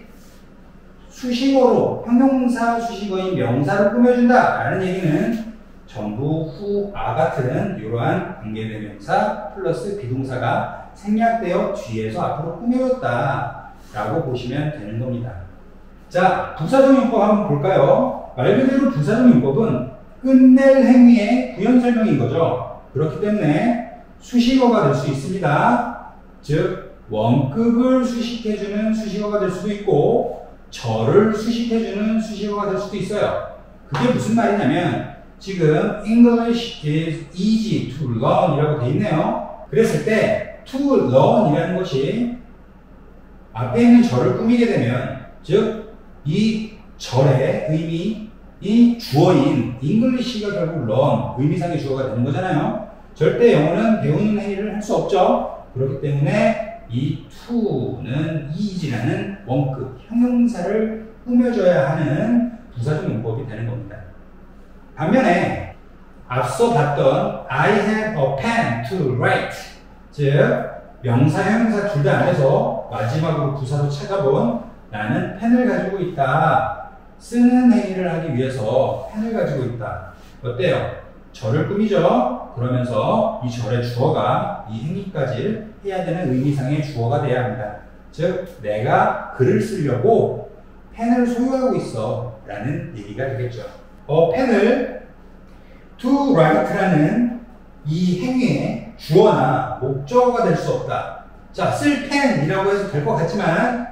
수식어로 형용사 수식어인 명사를 꾸며준다 라는 얘기는 전부 후, 아 같은 이러한 관계대명사 플러스 비동사가 생략되어 뒤에서 앞으로 꾸며졌다 라고 보시면 되는 겁니다. 자, 부사적 용법 한번 볼까요? 말 그대로 부사적 용법은 끝낼 행위의 부연 설명인 거죠. 그렇기 때문에 수식어가 될 수 있습니다. 즉 원급을 수식해주는 수식어가 될 수도 있고 절을 수식해주는 수식어가 될 수도 있어요. 그게 무슨 말이냐면 지금 English is easy to learn 이라고 돼 있네요. 그랬을 때 to learn 이라는 것이 앞에 있는 절을 꾸미게 되면 즉 이 절의 의미 이 주어인 English가 결국 learn 의미상의 주어가 되는 거잖아요. 절대 영어는 배우는 행위를 할 수 없죠. 그렇기 때문에 이 to는 is라는 원급 형용사를 꾸며줘야 하는 부사적 용법이 되는 겁니다. 반면에 앞서 봤던 I have a pen to write 즉 명사, 형용사 둘 다 안에서 마지막으로 부사로 찾아본 나는 펜을 가지고 있다. 쓰는 행위를 하기 위해서 펜을 가지고 있다. 어때요? 절을 꾸미죠? 그러면서 이 절의 주어가 이 행위까지 해야 되는 의미상의 주어가 돼야 합니다. 즉 내가 글을 쓰려고 펜을 소유하고 있어 라는 얘기가 되겠죠. 어, 펜을 to write라는 이 행위의 주어나 목적어가 될 수 없다. 자, 쓸 펜이라고 해서 될 것 같지만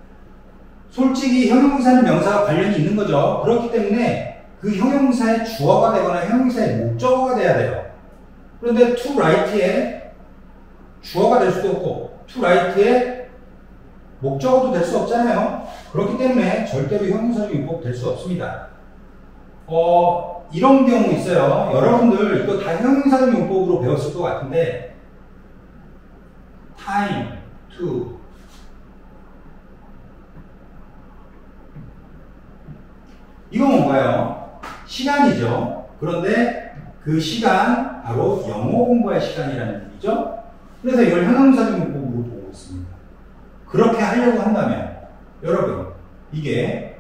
솔직히 형용사는 명사와 관련이 있는 거죠. 그렇기 때문에 그 형용사의 주어가 되거나 형용사의 목적어가 돼야 돼요. 그런데 to write의 주어가 될 수도 없고 to write의 목적어도 될 수 없잖아요. 그렇기 때문에 절대로 형용사적 용법 될 수 없습니다. 어, 이런 경우 있어요. 여러분들 이거 다 형용사적 용법으로 배웠을 것 같은데 time, to 이거 뭔가요? 시간이죠. 그런데 그 시간 바로 영어 공부할 시간이라는 얘기죠. 그래서 이걸 형용사적 용법으로 보고 있습니다. 그렇게 하려고 한다면 여러분 이게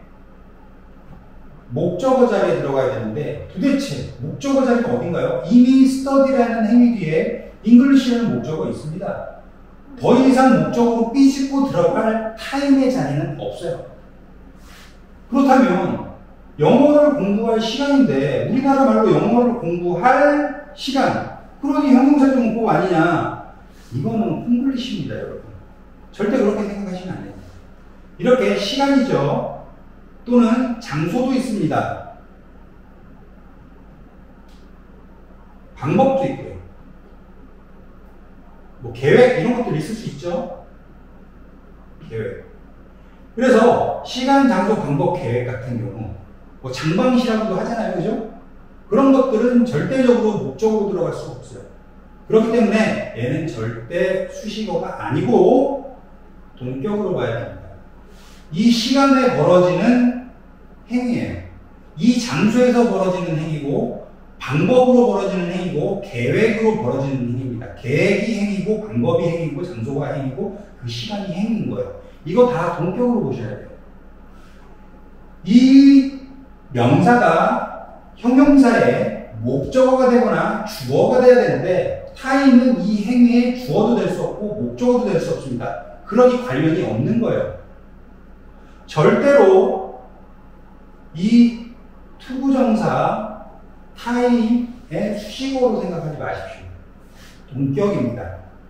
목적어 자리에 들어가야 되는데 도대체 목적어 자리가 어딘가요? 이미 study라는 행위 뒤에 English라는 목적어 있습니다. 더 이상 목적어로 삐집고 들어갈 타임의 자리는 없어요. 그렇다면 영어를 공부할 시간인데 우리나라 말로 영어를 공부할 시간. 그러니 형용사적 문법 아니냐. 이거는 콩글리시입니다, 여러분. 절대 그렇게 생각하시면 안 됩니다. 이렇게 시간이죠. 또는 장소도 있습니다. 방법도 있고요. 뭐 계획 이런 것들 있을 수 있죠. 계획. 그래서 시간, 장소, 방법, 계획 같은 경우 뭐 장방시라고도 하잖아요, 그죠? 그런 것들은 절대적으로 목적으로 들어갈 수가 없어요. 그렇기 때문에 얘는 절대 수식어가 아니고 동격으로 봐야 됩니다. 이 시간에 벌어지는 행위예요. 이 장소에서 벌어지는 행위고 방법으로 벌어지는 행위고 계획으로 벌어지는 행위입니다. 계획이 행위고 방법이 행위고 장소가 행위고 그 시간이 행위인 거예요. 이거 다 동격으로 보셔야 돼요. 이 명사가 형용사의 목적어가 되거나 주어가 돼야 되는데 타임은 이 행위의 주어도 될 수 없고 목적어도 될 수 없습니다. 그러니 관련이 없는 거예요. 절대로 이 투부정사 타임의 수식어로 생각하지 마십시오. 동격입니다.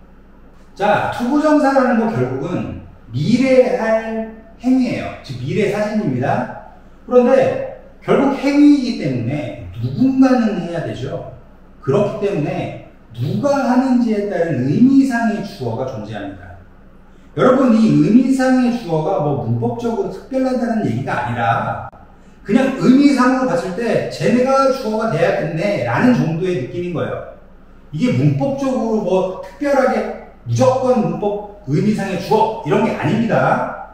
자, 투부정사라는 거 결국은 미래에 할 행위예요. 즉 미래 사진입니다. 그런데 결국 행위이기 때문에 누군가는 해야 되죠. 그렇기 때문에 누가 하는지에 따른 의미상의 주어가 존재합니다. 여러분, 이 의미상의 주어가 뭐 문법적으로 특별하다는 얘기가 아니라 그냥 의미상으로 봤을 때 쟤네가 주어가 돼야겠네 라는 정도의 느낌인 거예요. 이게 문법적으로 뭐 특별하게 무조건 문법 의미상의 주어 이런 게 아닙니다.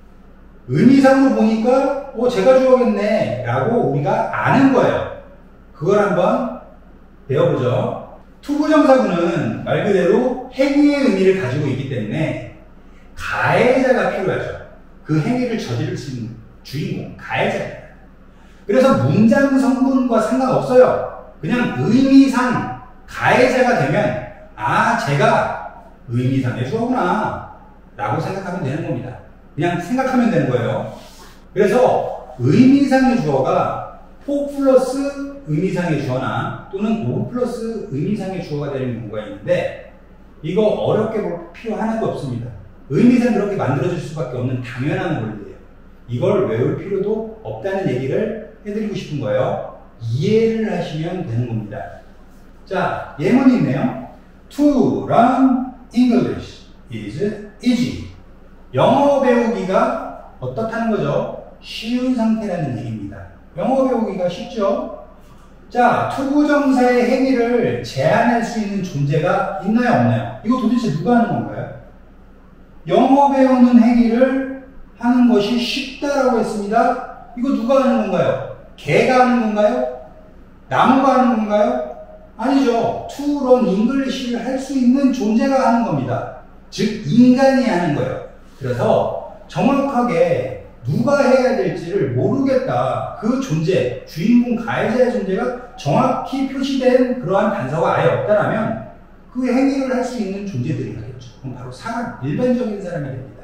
의미상으로 보니까 어 제가 주어겠네 라고 우리가 아는 거예요. 그걸 한번 배워보죠. 투부정사구는 말 그대로 행위의 의미를 가지고 있기 때문에 가해자가 필요하죠. 그 행위를 저지를 수 있는 주인공, 가해자입니다. 그래서 문장 성분과 상관없어요. 그냥 의미상 가해자가 되면 아 제가 의미상의 주어구나 라고 생각하면 되는 겁니다. 그냥 생각하면 되는 거예요. 그래서 의미상의 주어가 포 플러스 의미상의 주어나 또는 오 플러스 의미상의 주어가 되는 경우가 있는데 이거 어렵게 볼 필요 하나도 없습니다. 의미상 그렇게 만들어질 수밖에 없는 당연한 원리예요. 이걸 외울 필요도 없다는 얘기를 해드리고 싶은 거예요. 이해를 하시면 되는 겁니다. 자, 예문이 있네요. To learn English is easy. 영어 배우기가 어떻다는 거죠? 쉬운 상태라는 얘기입니다. 영어 배우기가 쉽죠? 자, 투부정사의 행위를 제한할 수 있는 존재가 있나요, 없나요? 이거 도대체 누가 하는 건가요? 영어 배우는 행위를 하는 것이 쉽다라고 했습니다. 이거 누가 하는 건가요? 개가 하는 건가요? 나무가 하는 건가요? 아니죠. To learn English를 할 수 있는 존재가 하는 겁니다. 즉, 인간이 하는 거예요. 그래서 정확하게 누가 해야 될지를 모르겠다. 그 존재, 주인공 가해자의 존재가 정확히 표시된 그러한 단서가 아예 없다라면 그 행위를 할 수 있는 존재들이 하겠죠. 그럼 바로 사람, 일반적인 사람이 됩니다.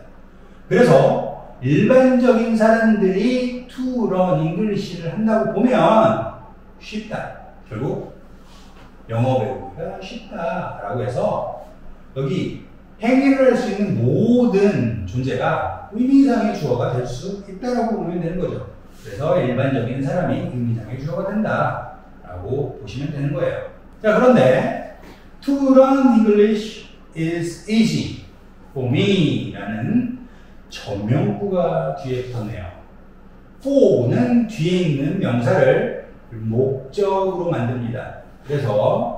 그래서 일반적인 사람들이 to learn English를 한다고 보면 쉽다. 결국 영어 배우기가 쉽다라고 해서 여기 행위를 할 수 있는 모든 존재가 의미상의 주어가 될 수 있다라고 보면 되는 거죠. 그래서 일반적인 사람이 의미상의 주어가 된다라고 보시면 되는 거예요. 자, 그런데 To learn English is easy for me 라는 전명구가 뒤에 붙었네요. for는 뒤에 있는 명사를 목적으로 만듭니다. 그래서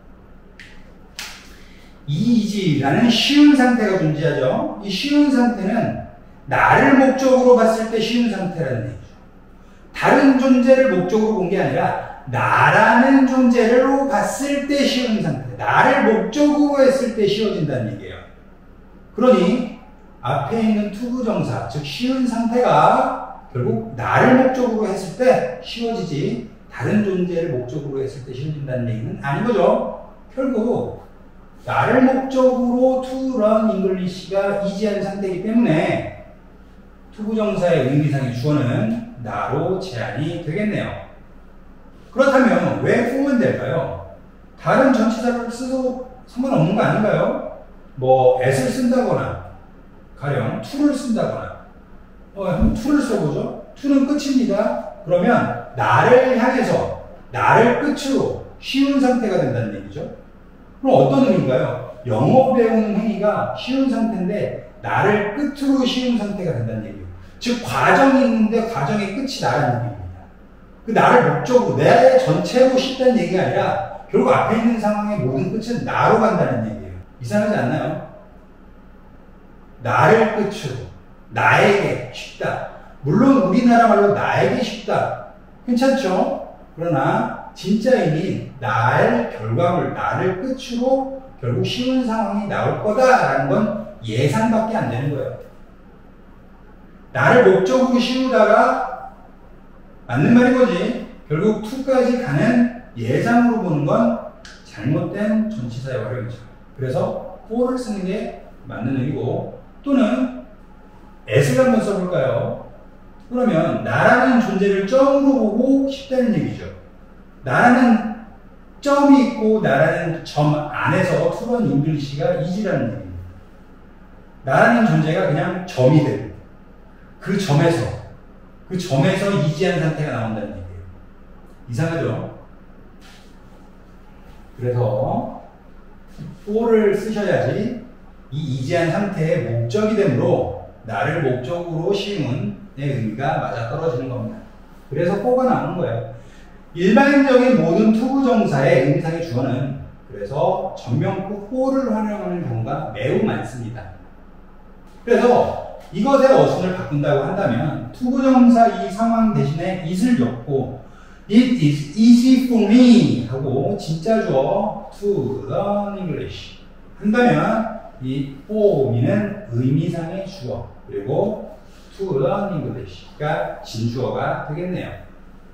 easy라는 쉬운 상태가 존재하죠. 이 쉬운 상태는 나를 목적으로 봤을 때 쉬운 상태라는 얘기죠. 다른 존재를 목적으로 본 게 아니라 나라는 존재로 봤을 때 쉬운 상태. 나를 목적으로 했을 때 쉬워진다는 얘기예요. 그러니 앞에 있는 투부정사, 즉 쉬운 상태가 결국 나를 목적으로 했을 때 쉬워지지 다른 존재를 목적으로 했을 때 쉬워진다는 얘기는 아닌 거죠. 결국 나를 목적으로 to learn English가 이지한 상태이기 때문에 투부정사의 의미상의 주어는 나로 제한이 되겠네요. 그렇다면 왜 for은 될까요? 다른 전치사를 써도 상관없는 거 아닌가요? 뭐 as를 쓴다거나 가령 to를 쓴다거나 어, 한번 to를 써보죠. to는 끝입니다. 그러면 나를 향해서 나를 끝으로 쉬운 상태가 된다는 얘기죠. 그럼 어떤 의미인가요? 영어 배우는 행위가 쉬운 상태인데 나를 끝으로 쉬운 상태가 된다는 얘기예요. 즉 과정이 있는데 과정의 끝이 나라는 얘기입니다. 그 나를 목적으로 내 전체로 쉽다는 얘기가 아니라 결국 앞에 있는 상황의 모든 끝은 나로 간다는 얘기예요. 이상하지 않나요? 나를 끝으로 나에게 쉽다. 물론 우리나라 말로 나에게 쉽다. 괜찮죠? 그러나 진짜 의미인 나의 결과물, 나를 끝으로 결국 쉬운 상황이 나올 거다라는 건 예상밖에 안 되는 거예요. 나를 목적으로 씌우다가 맞는 말인 거지. 결국 to까지 가는 예상으로 보는 건 잘못된 전치사의 활용이죠. 그래서 for를 쓰는 게 맞는 의미고, 또는 as를 한번 써볼까요? 그러면 나라는 존재를 점으로 보고 싶다는 얘기죠. 나라는 점이 있고 나라는 점 안에서 투런 잉글리시가 이지라는 얘기입니다. 나라는 존재가 그냥 점이 되고 그 점에서 그 점에서 이지한 상태가 나온다는 얘기예요. 이상하죠? 그래서 for를 쓰셔야지 이 이지한 상태의 목적이 되므로 나를 목적으로 씌우는 의미가 맞아떨어지는 겁니다. 그래서 for가 나오는 거예요. 일반적인 모든 투부정사의 의미상의 주어는 그래서 전명구 for를 활용하는 경우가 매우 많습니다. 그래서 이것의 어순을 바꾼다고 한다면 투부정사 이 상황 대신에 it을 줬고 It is easy for me 하고 진짜 주어 to learn English 한다면 이 for me는 의미상의 주어 그리고 to learn English가 진주어가 되겠네요.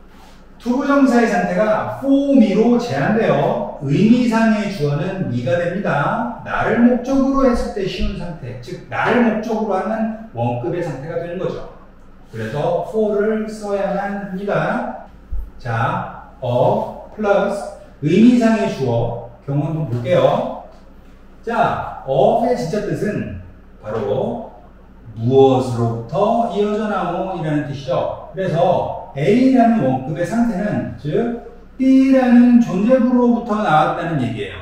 투부정사의 상태가 for me로 제한되어 의미상의 주어는 me가 됩니다. 나를 목적으로 했을 때 쉬운 상태, 즉 나를 목적으로 하는 원급의 상태가 되는 거죠. 그래서 for를 써야만 합니다. 자, of 플러스 의미상의 주어 경우 한번 볼게요. 자, of의 진짜 뜻은 바로 무엇으로부터 이어져 나온이라는 뜻이죠. 그래서 A라는 원급의 상태는 즉 B라는 존재부로부터 나왔다는 얘기예요.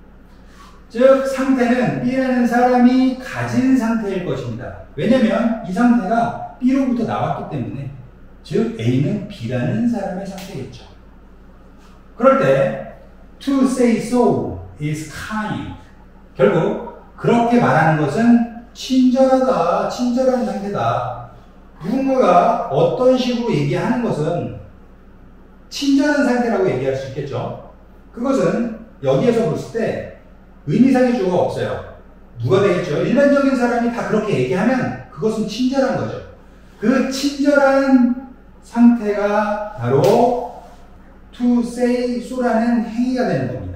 즉 상태는 B라는 사람이 가진 상태일 것입니다. 왜냐하면 이 상태가 B로부터 나왔기 때문에 즉 A는 B라는 사람의 상태겠죠. 그럴 때 to say so is kind. 결국 그렇게 말하는 것은 친절하다, 친절한 상태다. 누군가가 어떤 식으로 얘기하는 것은 친절한 상태라고 얘기할 수 있겠죠. 그것은 여기에서 봤을 때 의미상의 주어가 없어요. 누가 되겠죠? 일반적인 사람이 다 그렇게 얘기하면 그것은 친절한 거죠. 그 친절한 상태가 바로 to say so라는 행위가 되는 겁니다.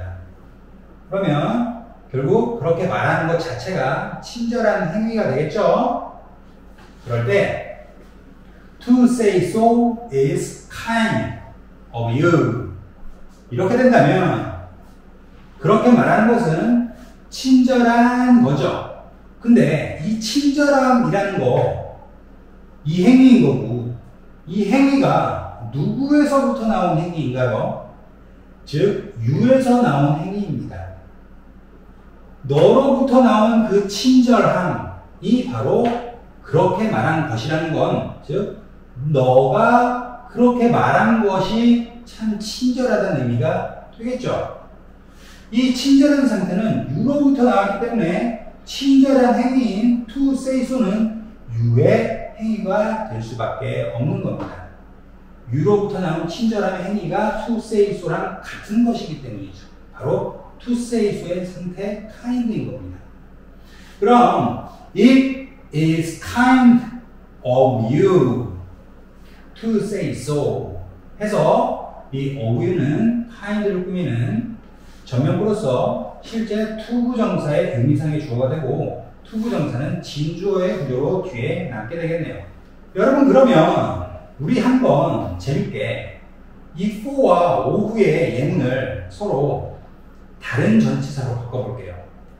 그러면 결국 그렇게 말하는 것 자체가 친절한 행위가 되겠죠. 그럴 때 to say so is kind of you 이렇게 된다면 그렇게 말하는 것은 친절한 거죠. 근데 이 친절함이라는 거 이 행위인 거고 이 행위가 누구에서부터 나온 행위인가요? 즉 you에서 나온 행위입니다. 너로부터 나온 그 친절함이 바로 그렇게 말한 것이라는 건, 즉 너가 그렇게 말한 것이 참 친절하다는 의미가 되겠죠. 이 친절한 상태는 you로부터 나왔기 때문에 친절한 행위인 to say so는 you의 행위가 될 수밖에 없는 겁니다. you로부터 나온 친절한 행위가 to say so랑 같은 것이기 때문이죠. 바로 to say so의 상태 kind인 겁니다. 그럼 it is kind of you to say so 해서 이 of you는 kind를 꾸미는 전면부로서 실제 투부정사의 의미상의 주어가 되고 투부정사는 진주어의 구조로 뒤에 남게 되겠네요. 여러분 그러면 우리 한번 재밌게 이 for와 오후의 예문을 서로 다른 전치사로 바꿔볼게요.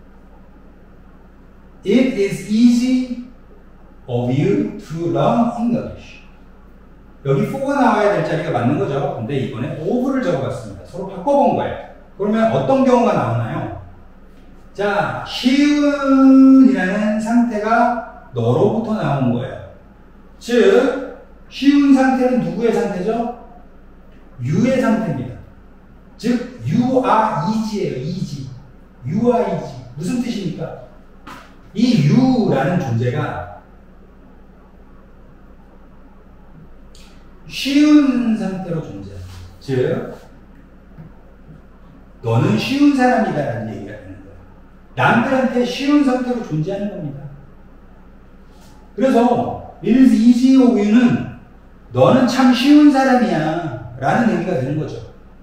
It is easy of you to learn English. 여기 for가 나와야 될 자리가 맞는 거죠. 근데 이번에 of를 적어봤습니다. 서로 바꿔본 거예요. 그러면 어떤 경우가 나오나요? 자, 쉬운이라는 상태가 너로부터 나온 거예요. 즉, 쉬운 상태는 누구의 상태죠? you의 상태입니다. 즉, you are easy예요. easy. you are easy. 무슨 뜻입니까? 이 you라는 존재가 쉬운 상태로 존재합니다. 즉, 너는 쉬운 사람이다 라는 얘기가 되는 거예요. 남들한테 쉬운 상태로 존재하는 겁니다. 그래서 it is easy of you는 너는 참 쉬운 사람이야 라는 의미가 되는 거죠.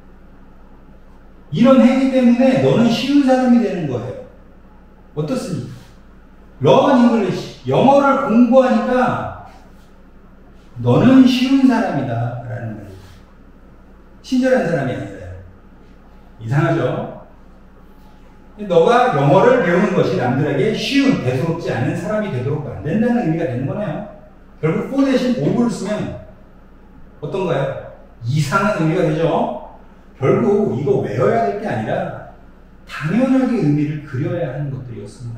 이런 행위 때문에 너는 쉬운 사람이 되는 거예요. 어떻습니까? learn English, 영어를 공부하니까 너는 쉬운 사람이다 라는 말이에요. 친절한 사람이 아니라. 이상하죠? 너가 영어를 배우는 것이 남들에게 쉬운, 대수롭지 않은 사람이 되도록 만든다는 의미가 되는 거네요. 결국 for 대신 of를 쓰면 어떤가요? 이상한 의미가 되죠? 결국 이거 외워야 될 게 아니라 당연하게 의미를 그려야 하는 것들이었습니다.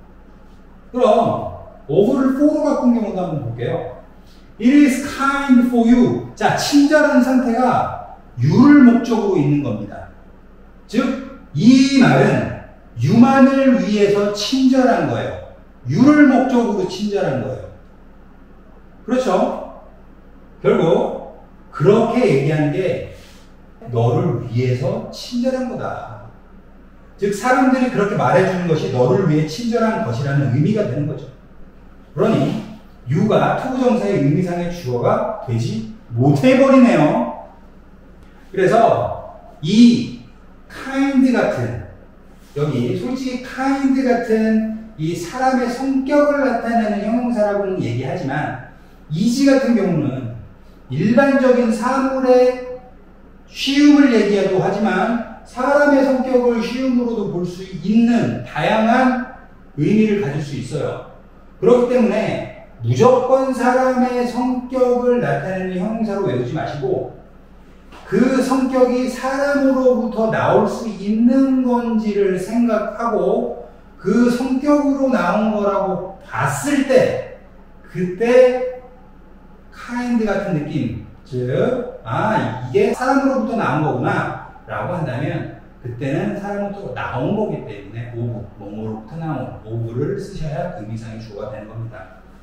그럼 of를 for로 바꾼 경우도 한번 볼게요. It is kind for you. 자, 친절한 상태가 you를 목적으로 있는 겁니다. 즉, 이 말은 you만을 위해서 친절한 거예요. you를 목적으로 친절한 거예요. 그렇죠? 결국 그렇게 얘기하는 게 너를 위해서 친절한 거다. 즉, 사람들이 그렇게 말해주는 것이 너를 위해 친절한 것이라는 의미가 되는 거죠. 그러니 you가 투부정사의 의미상의 주어가 되지 못해버리네요. 그래서 이 kind 같은, 여기 솔직히 kind 같은 이 사람의 성격을 나타내는 형용사라고는 얘기하지만 easy 같은 경우는 일반적인 사물의 쉬움을 얘기하기도 하지만 사람의 성격을 쉬움으로도 볼 수 있는 다양한 의미를 가질 수 있어요. 그렇기 때문에 무조건 사람의 성격을 나타내는 형용사로 외우지 마시고 그 성격이 사람으로부터 나올 수 있는 건지를 생각하고 그 성격으로 나온 거라고 봤을 때 그때 kind 같은 느낌, 즉, 아, 이게 사람으로부터 나온 거구나 라고 한다면 그때는 사람으로부터 나온 거기 때문에 of, 뭐뭐로부터 나온 of를 쓰셔야 의미상의 주어가 되는 겁니다.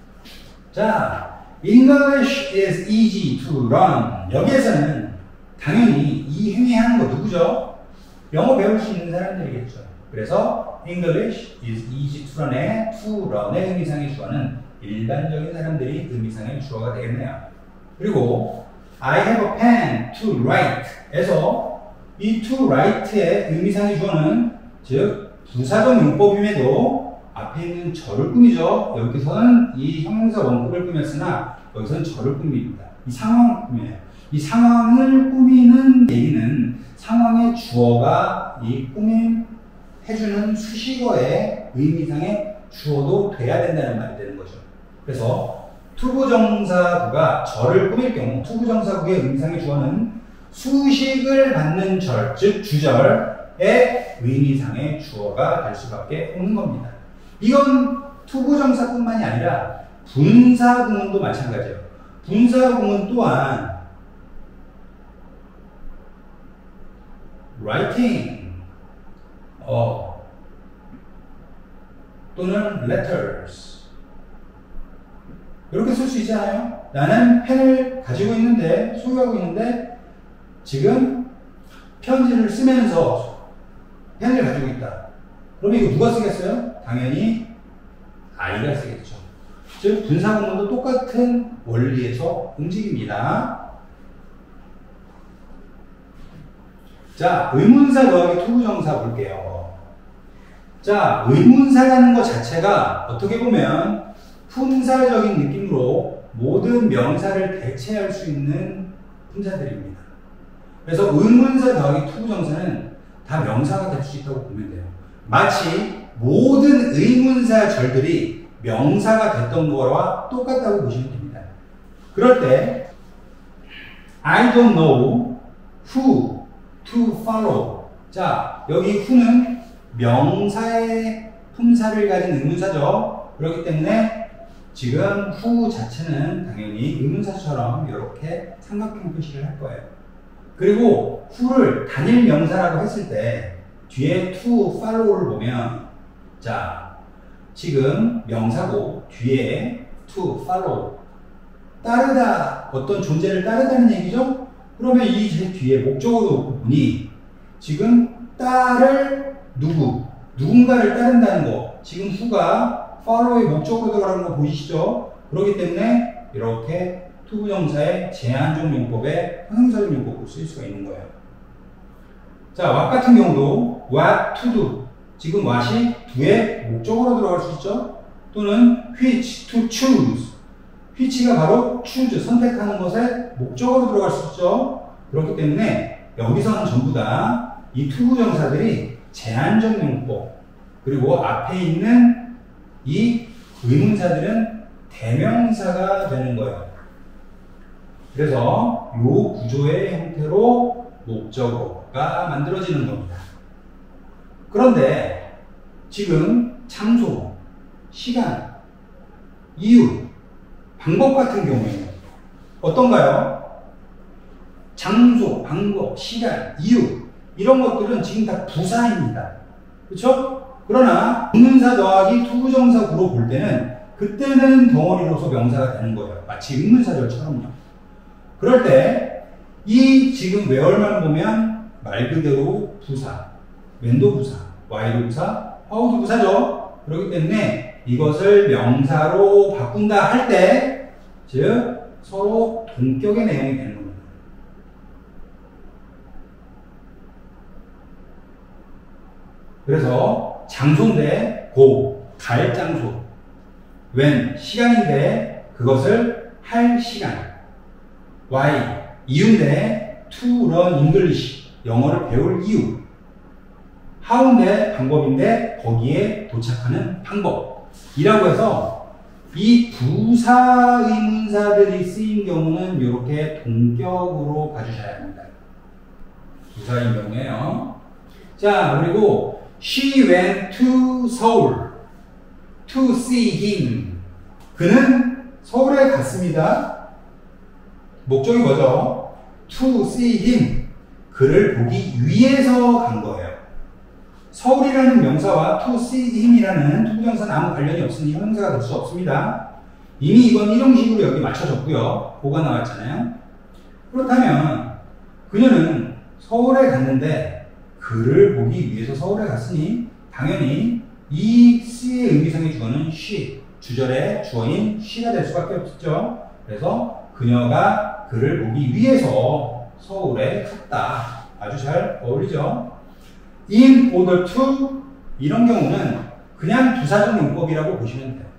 자, English is easy to learn. 여기에서는 당연히 이 행위하는 거 누구죠? 영어 배울 수 있는 사람들이겠죠. 그래서 English is easy to learn의 to learn의 의미상의 주어는 일반적인 사람들이 의미상의 주어가 되겠네요. 그리고 I have a pen to write 에서 이 to write의 의미상의 주어는 즉 부사적 용법임에도 앞에 있는 절을 꾸미죠. 여기서는 이 형용사 원급을 꾸몄으나 여기서는 절을 꾸밉니다. 이 상황을 꾸며요. 이 상황을 꾸미는 얘기는 상황의 주어가 이 꾸밈 해주는 수식어의 의미상의 주어도 돼야 된다는 말이 되는 거죠. 그래서 투부정사구가 절을 꾸밀 경우 투부정사구의 의미상의 주어는 수식을 받는 절, 즉 주절의 의미상의 주어가 될 수밖에 없는 겁니다. 이건 투부정사뿐만이 아니라 분사구문도 마찬가지예요. 분사구문 또한 writing 어, 또는 letters 이렇게 쓸 수 있잖아요. 나는 펜을 가지고 있는데 소유하고 있는데 지금 편지를 쓰면서 펜을 가지고 있다. 그럼 이거 누가 쓰겠어요? 당연히 아이가 쓰겠죠. 즉 분사구문도 똑같은 원리에서 움직입니다. 자, 의문사 더하기 투부정사 볼게요. 자, 의문사라는 것 자체가 어떻게 보면 품사적인 느낌으로 모든 명사를 대체할 수 있는 품사들입니다. 그래서 의문사 더하기 투부정사는 다 명사가 될 수 있다고 보면 돼요. 마치 모든 의문사 절들이 명사가 됐던 거와 똑같다고 보시면 됩니다. 그럴 때 I don't know who to follow. 자, 여기 who는 명사의 품사를 가진 의문사죠. 그렇기 때문에 지금 who 자체는 당연히 의문사처럼 이렇게 삼각형 표시를 할 거예요. 그리고 who를 단일 명사라고 했을 때 뒤에 to follow를 보면 자, 지금 명사고 뒤에 to follow 따르다, 어떤 존재를 따르다는 얘기죠? 그러면 이 제 뒤에 목적어도 부분이 지금 따를 누구, 누군가를 따른다는 거. 지금 who가 follow의 목적어로 들어가는 거 보이시죠? 그렇기 때문에 이렇게 투부정사의 제한적 용법에 형용사적 용법으로 쓰일 수가 있는 거예요. 자, what 같은 경우도 what to do. 지금 what이 do의 목적어로 들어갈 수 있죠? 또는 which to choose. which가 바로 choose, 선택하는 것의 목적어로 들어갈 수 있죠? 그렇기 때문에 여기서는 전부 다 이 투부정사들이 제한적 용법, 그리고 앞에 있는 이 의문사들은 대명사가 되는 거예요. 그래서 이 구조의 형태로 목적어가 만들어지는 겁니다. 그런데 지금 장소, 시간, 이유, 방법 같은 경우에는 어떤가요? 장소, 방법, 시간, 이유 이런 것들은 지금 다 부사입니다. 그렇죠? 그러나 의문사 더하기 투부정사 구로 볼 때는 그때는 덩어리로서 명사가 되는 거예요. 마치 의문사절처럼요. 그럴 때 이 지금 where만 보면 말 그대로 부사, when도 부사, why도 부사, how도 부사죠. 그렇기 때문에 이것을 명사로 바꾼다 할 때 즉 서로 동격의 내용이 되는 겁니다. 그래서 장소인데 go, 갈 장소, when, 시간인데 그것을 할 시간, why, 이유인데 to learn English, 영어를 배울 이유, how인데 방법인데 거기에 도착하는 방법이라고 해서 이 부사 의문사들이 쓰인 경우는 이렇게 동격으로 봐주셔야 합니다. 부사인 경우에요. 자, 그리고 She went to Seoul to see him. 그는 서울에 갔습니다. 목적이 뭐죠? To see him. 그를 보기 위해서 간 거예요. 서울이라는 명사와 to see him이라는 투부정사는 아무 관련이 없으니 형용사가 될 수 없습니다. 이미 이건 일형식으로 여기 맞춰졌고요. 고가 나왔잖아요. 그렇다면 그녀는 서울에 갔는데 그를 보기 위해서 서울에 갔으니 당연히 이 C의 의미상의 주어는 she, 주절의 주어인 she가 될 수밖에 없죠. 그래서 그녀가 그를 보기 위해서 서울에 갔다. 아주 잘 어울리죠. in order to 이런 경우는 그냥 부사적 용법이라고 보시면 돼요.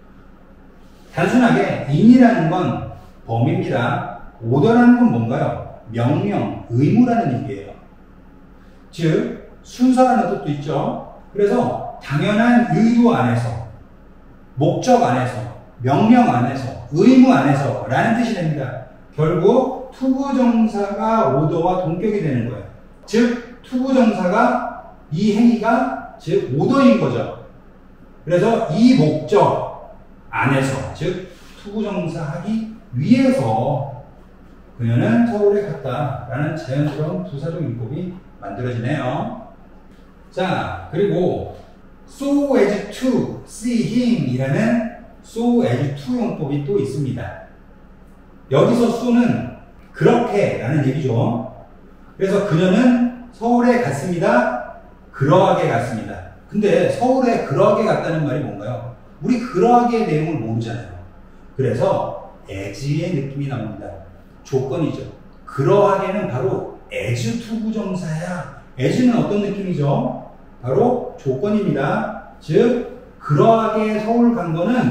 단순하게 in이라는 건 범위입니다. order라는 건 뭔가요? 명령, 의무라는 얘기예요. 즉 순서라는 뜻도 있죠. 그래서 당연한 의도 안에서, 목적 안에서, 명령 안에서, 의무 안에서 라는 뜻이 됩니다. 결국 투부정사가 오더와 동격이 되는 거예요. 즉 투부정사가 이 행위가 즉 오더인 거죠. 그래서 이 목적 안에서, 즉 투부정사 하기 위해서 그녀는 서울에 갔다라는 자연스러운 부사적 용법이 만들어지네요. 자, 그리고 so as to see him 이라는 so as to 용법이 또 있습니다. 여기서 so는 그렇게 라는 얘기죠. 그래서 그녀는 서울에 갔습니다. 그러하게 갔습니다. 근데 서울에 그러하게 갔다는 말이 뭔가요? 우리 그러하게의 내용을 모르잖아요. 그래서 as의 느낌이 나옵니다. 조건이죠. 그러하게는 바로 as 투부정사야. as는 어떤 느낌이죠? 바로 조건입니다. 즉 그러하게 서울 간 거는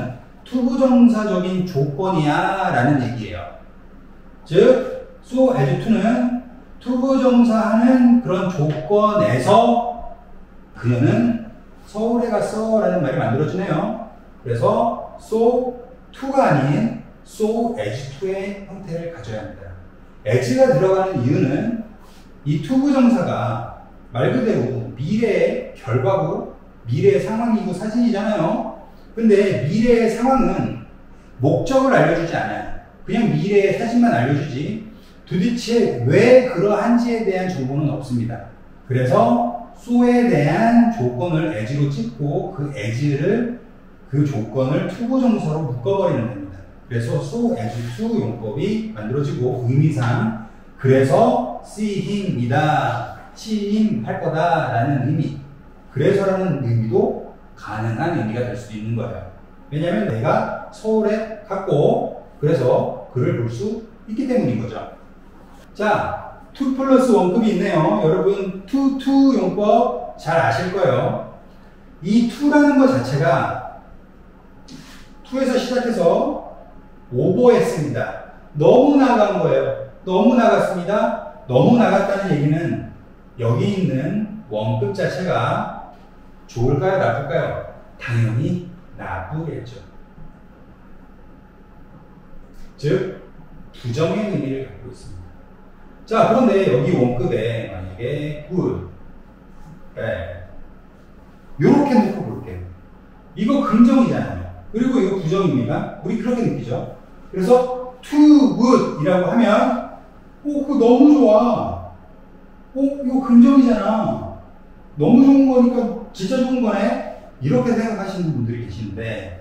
투부정사적인 조건이야 라는 얘기예요. 즉 so as to는 투부정사하는 그런 조건에서 그녀는 서울에 갔어 라는 말이 만들어지네요. 그래서 so to가 아닌 so as to의 형태를 가져야 합니다. as가 들어가는 이유는 이 투부정사가 말 그대로 미래의 결과고 미래의 상황이고 사진이잖아요. 근데 미래의 상황은 목적을 알려주지 않아요. 그냥 미래의 사진만 알려주지 도대체 왜 그러한지에 대한 정보는 없습니다. 그래서 so에 대한 조건을 as로 찍고 그 as를 그 조건을 투부정사로 묶어버리면 됩니다. 그래서 so as to 용법이 만들어지고 의미상 그래서 see him이다, see him 할 거다 라는 의미, 그래서라는 의미도 가능한 의미가 될 수 있는 거예요. 왜냐하면 내가 서울에 갔고 그래서 그를 볼 수 있기 때문인 거죠. 자, 투 플러스 원급이 있네요. 여러분 투, 투 용법 잘 아실 거예요. 이 투라는 것 자체가 투에서 시작해서 오버했습니다. 너무 나간 거예요. 너무 나갔습니다. 너무 나갔다는 얘기는 여기 있는 원급 자체가 좋을까요? 나쁠까요? 당연히 나쁘겠죠. 즉 부정의 의미를 갖고 있습니다. 자, 그런데 여기 원급에 만약에 good, bad 요렇게 놓고 볼게요. 이거 긍정이잖아요. 그리고 이거 부정입니다. 우리 그렇게 느끼죠. 그래서 too good 이라고 하면 오, 그거 너무 좋아. 오, 이거 긍정이잖아. 너무 좋은 거니까 진짜 좋은 거네. 이렇게 생각하시는 분들이 계시는데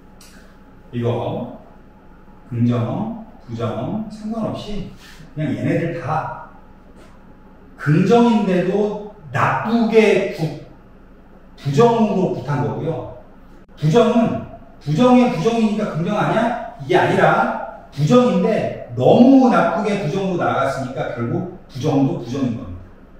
이거 긍정, 부정 상관없이 그냥 얘네들 다 긍정인데도 나쁘게 구, 부정으로 굿한 거고요. 부정은 부정의 부정이니까 긍정 아니야? 이게 아니라 부정인데 너무 나쁘게 부정으로 나갔으니까 결국 부정도 부정인 겁니다.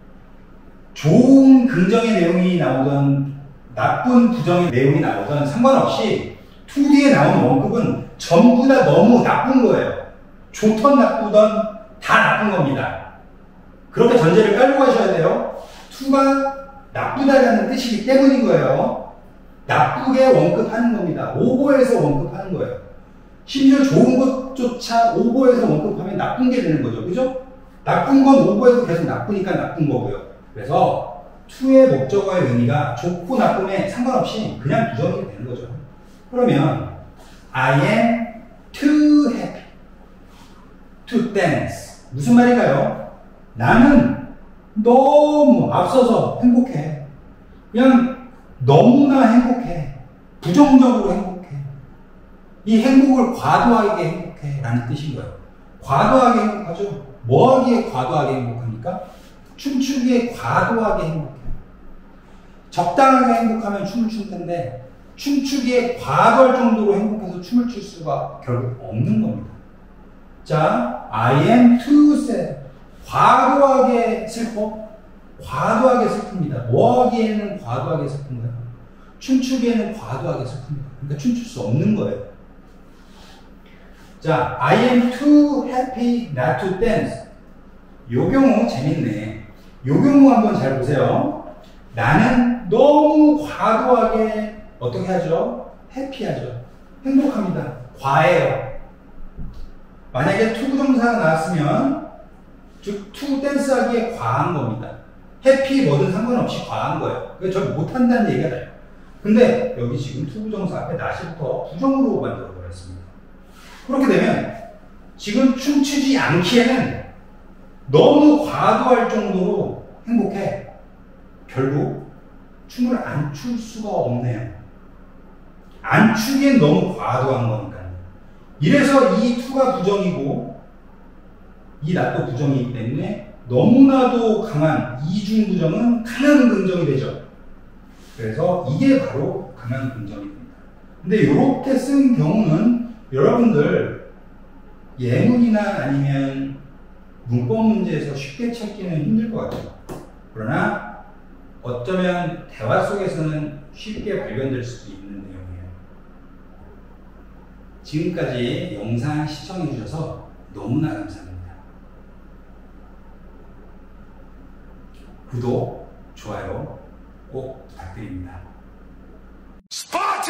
좋은 긍정의 내용이 나오던 나쁜 부정의 내용이 나오던 상관없이 투 디에 나온 원급은 전부 다 너무 나쁜 거예요. 좋던 나쁘던 다 나쁜 겁니다. 그렇게 전제를 깔고 가셔야 돼요. 투가 나쁘다라는 뜻이기 때문인 거예요. 나쁘게 원급하는 겁니다. 오버해서 원급하는 거예요. 심지어 좋은 것조차 오버해서 원급하면 나쁜 게 되는 거죠. 그죠? 나쁜 건 오버해도 계속 나쁘니까 나쁜 거고요. 그래서 투의 목적어의 의미가 좋고 나쁨에 상관없이 그냥 부정이 되는 거죠. 그러면 I am too happy to dance. 무슨 말인가요? 나는 너무 앞서서 행복해. 그냥 너무나 행복해. 부정적으로 행복해. 이 행복을 과도하게 행복해 라는 뜻인 거예요. 과도하게 행복하죠. 뭐 하기에 과도하게 행복합니까? 춤추기에 과도하게 행복해요. 적당하게 행복하면 춤을 출 텐데 춤추기에 과도할 정도로 행복해서 춤을 출 수가 결국 없는 겁니다. 자, I am too sad. 과도하게 슬퍼? 과도하게 슬픕니다. 뭐 하기에는 과도하게 슬픈 거예요? 춤추기에는 과도하게 슬픕니다. 그러니까 춤출 수 없는 거예요. 자, I am too happy not to dance. 요 경우 재밌네. 요 경우 한번 잘 보세요. 나는 너무 과도하게 어떻게 하죠? 해피하죠. 행복합니다. 과해요. 만약에 to 부정사가 나왔으면 즉 to 댄스 하기에 과한 겁니다. 해피 뭐든 상관없이 과한 거예요. 그래서 저 못한다는 얘기가 나요. 근데 여기 지금 to 부정사 앞에 not부터 부정으로 만들어 버렸습니다. 그렇게 되면 지금 춤추지 않기에는 너무 과도할 정도로 행복해. 결국 춤을 안 출 수가 없네요. 안 추기엔 너무 과도한 거니까요. 이래서 이 to가 부정이고 이 not도 부정이기 때문에 너무나도 강한 이중 부정은 강한 긍정이 되죠. 그래서 이게 바로 강한 긍정이 됩니다. 근데 이렇게 쓴 경우는 여러분들 예문이나 아니면 문법 문제에서 쉽게 찾기는 힘들 것 같아요. 그러나 어쩌면 대화 속에서는 쉽게 발견될 수도 있는 내용이에요. 지금까지 영상 시청해 주셔서 너무나 감사합니다. 구독, 좋아요 꼭 부탁드립니다. Sparta!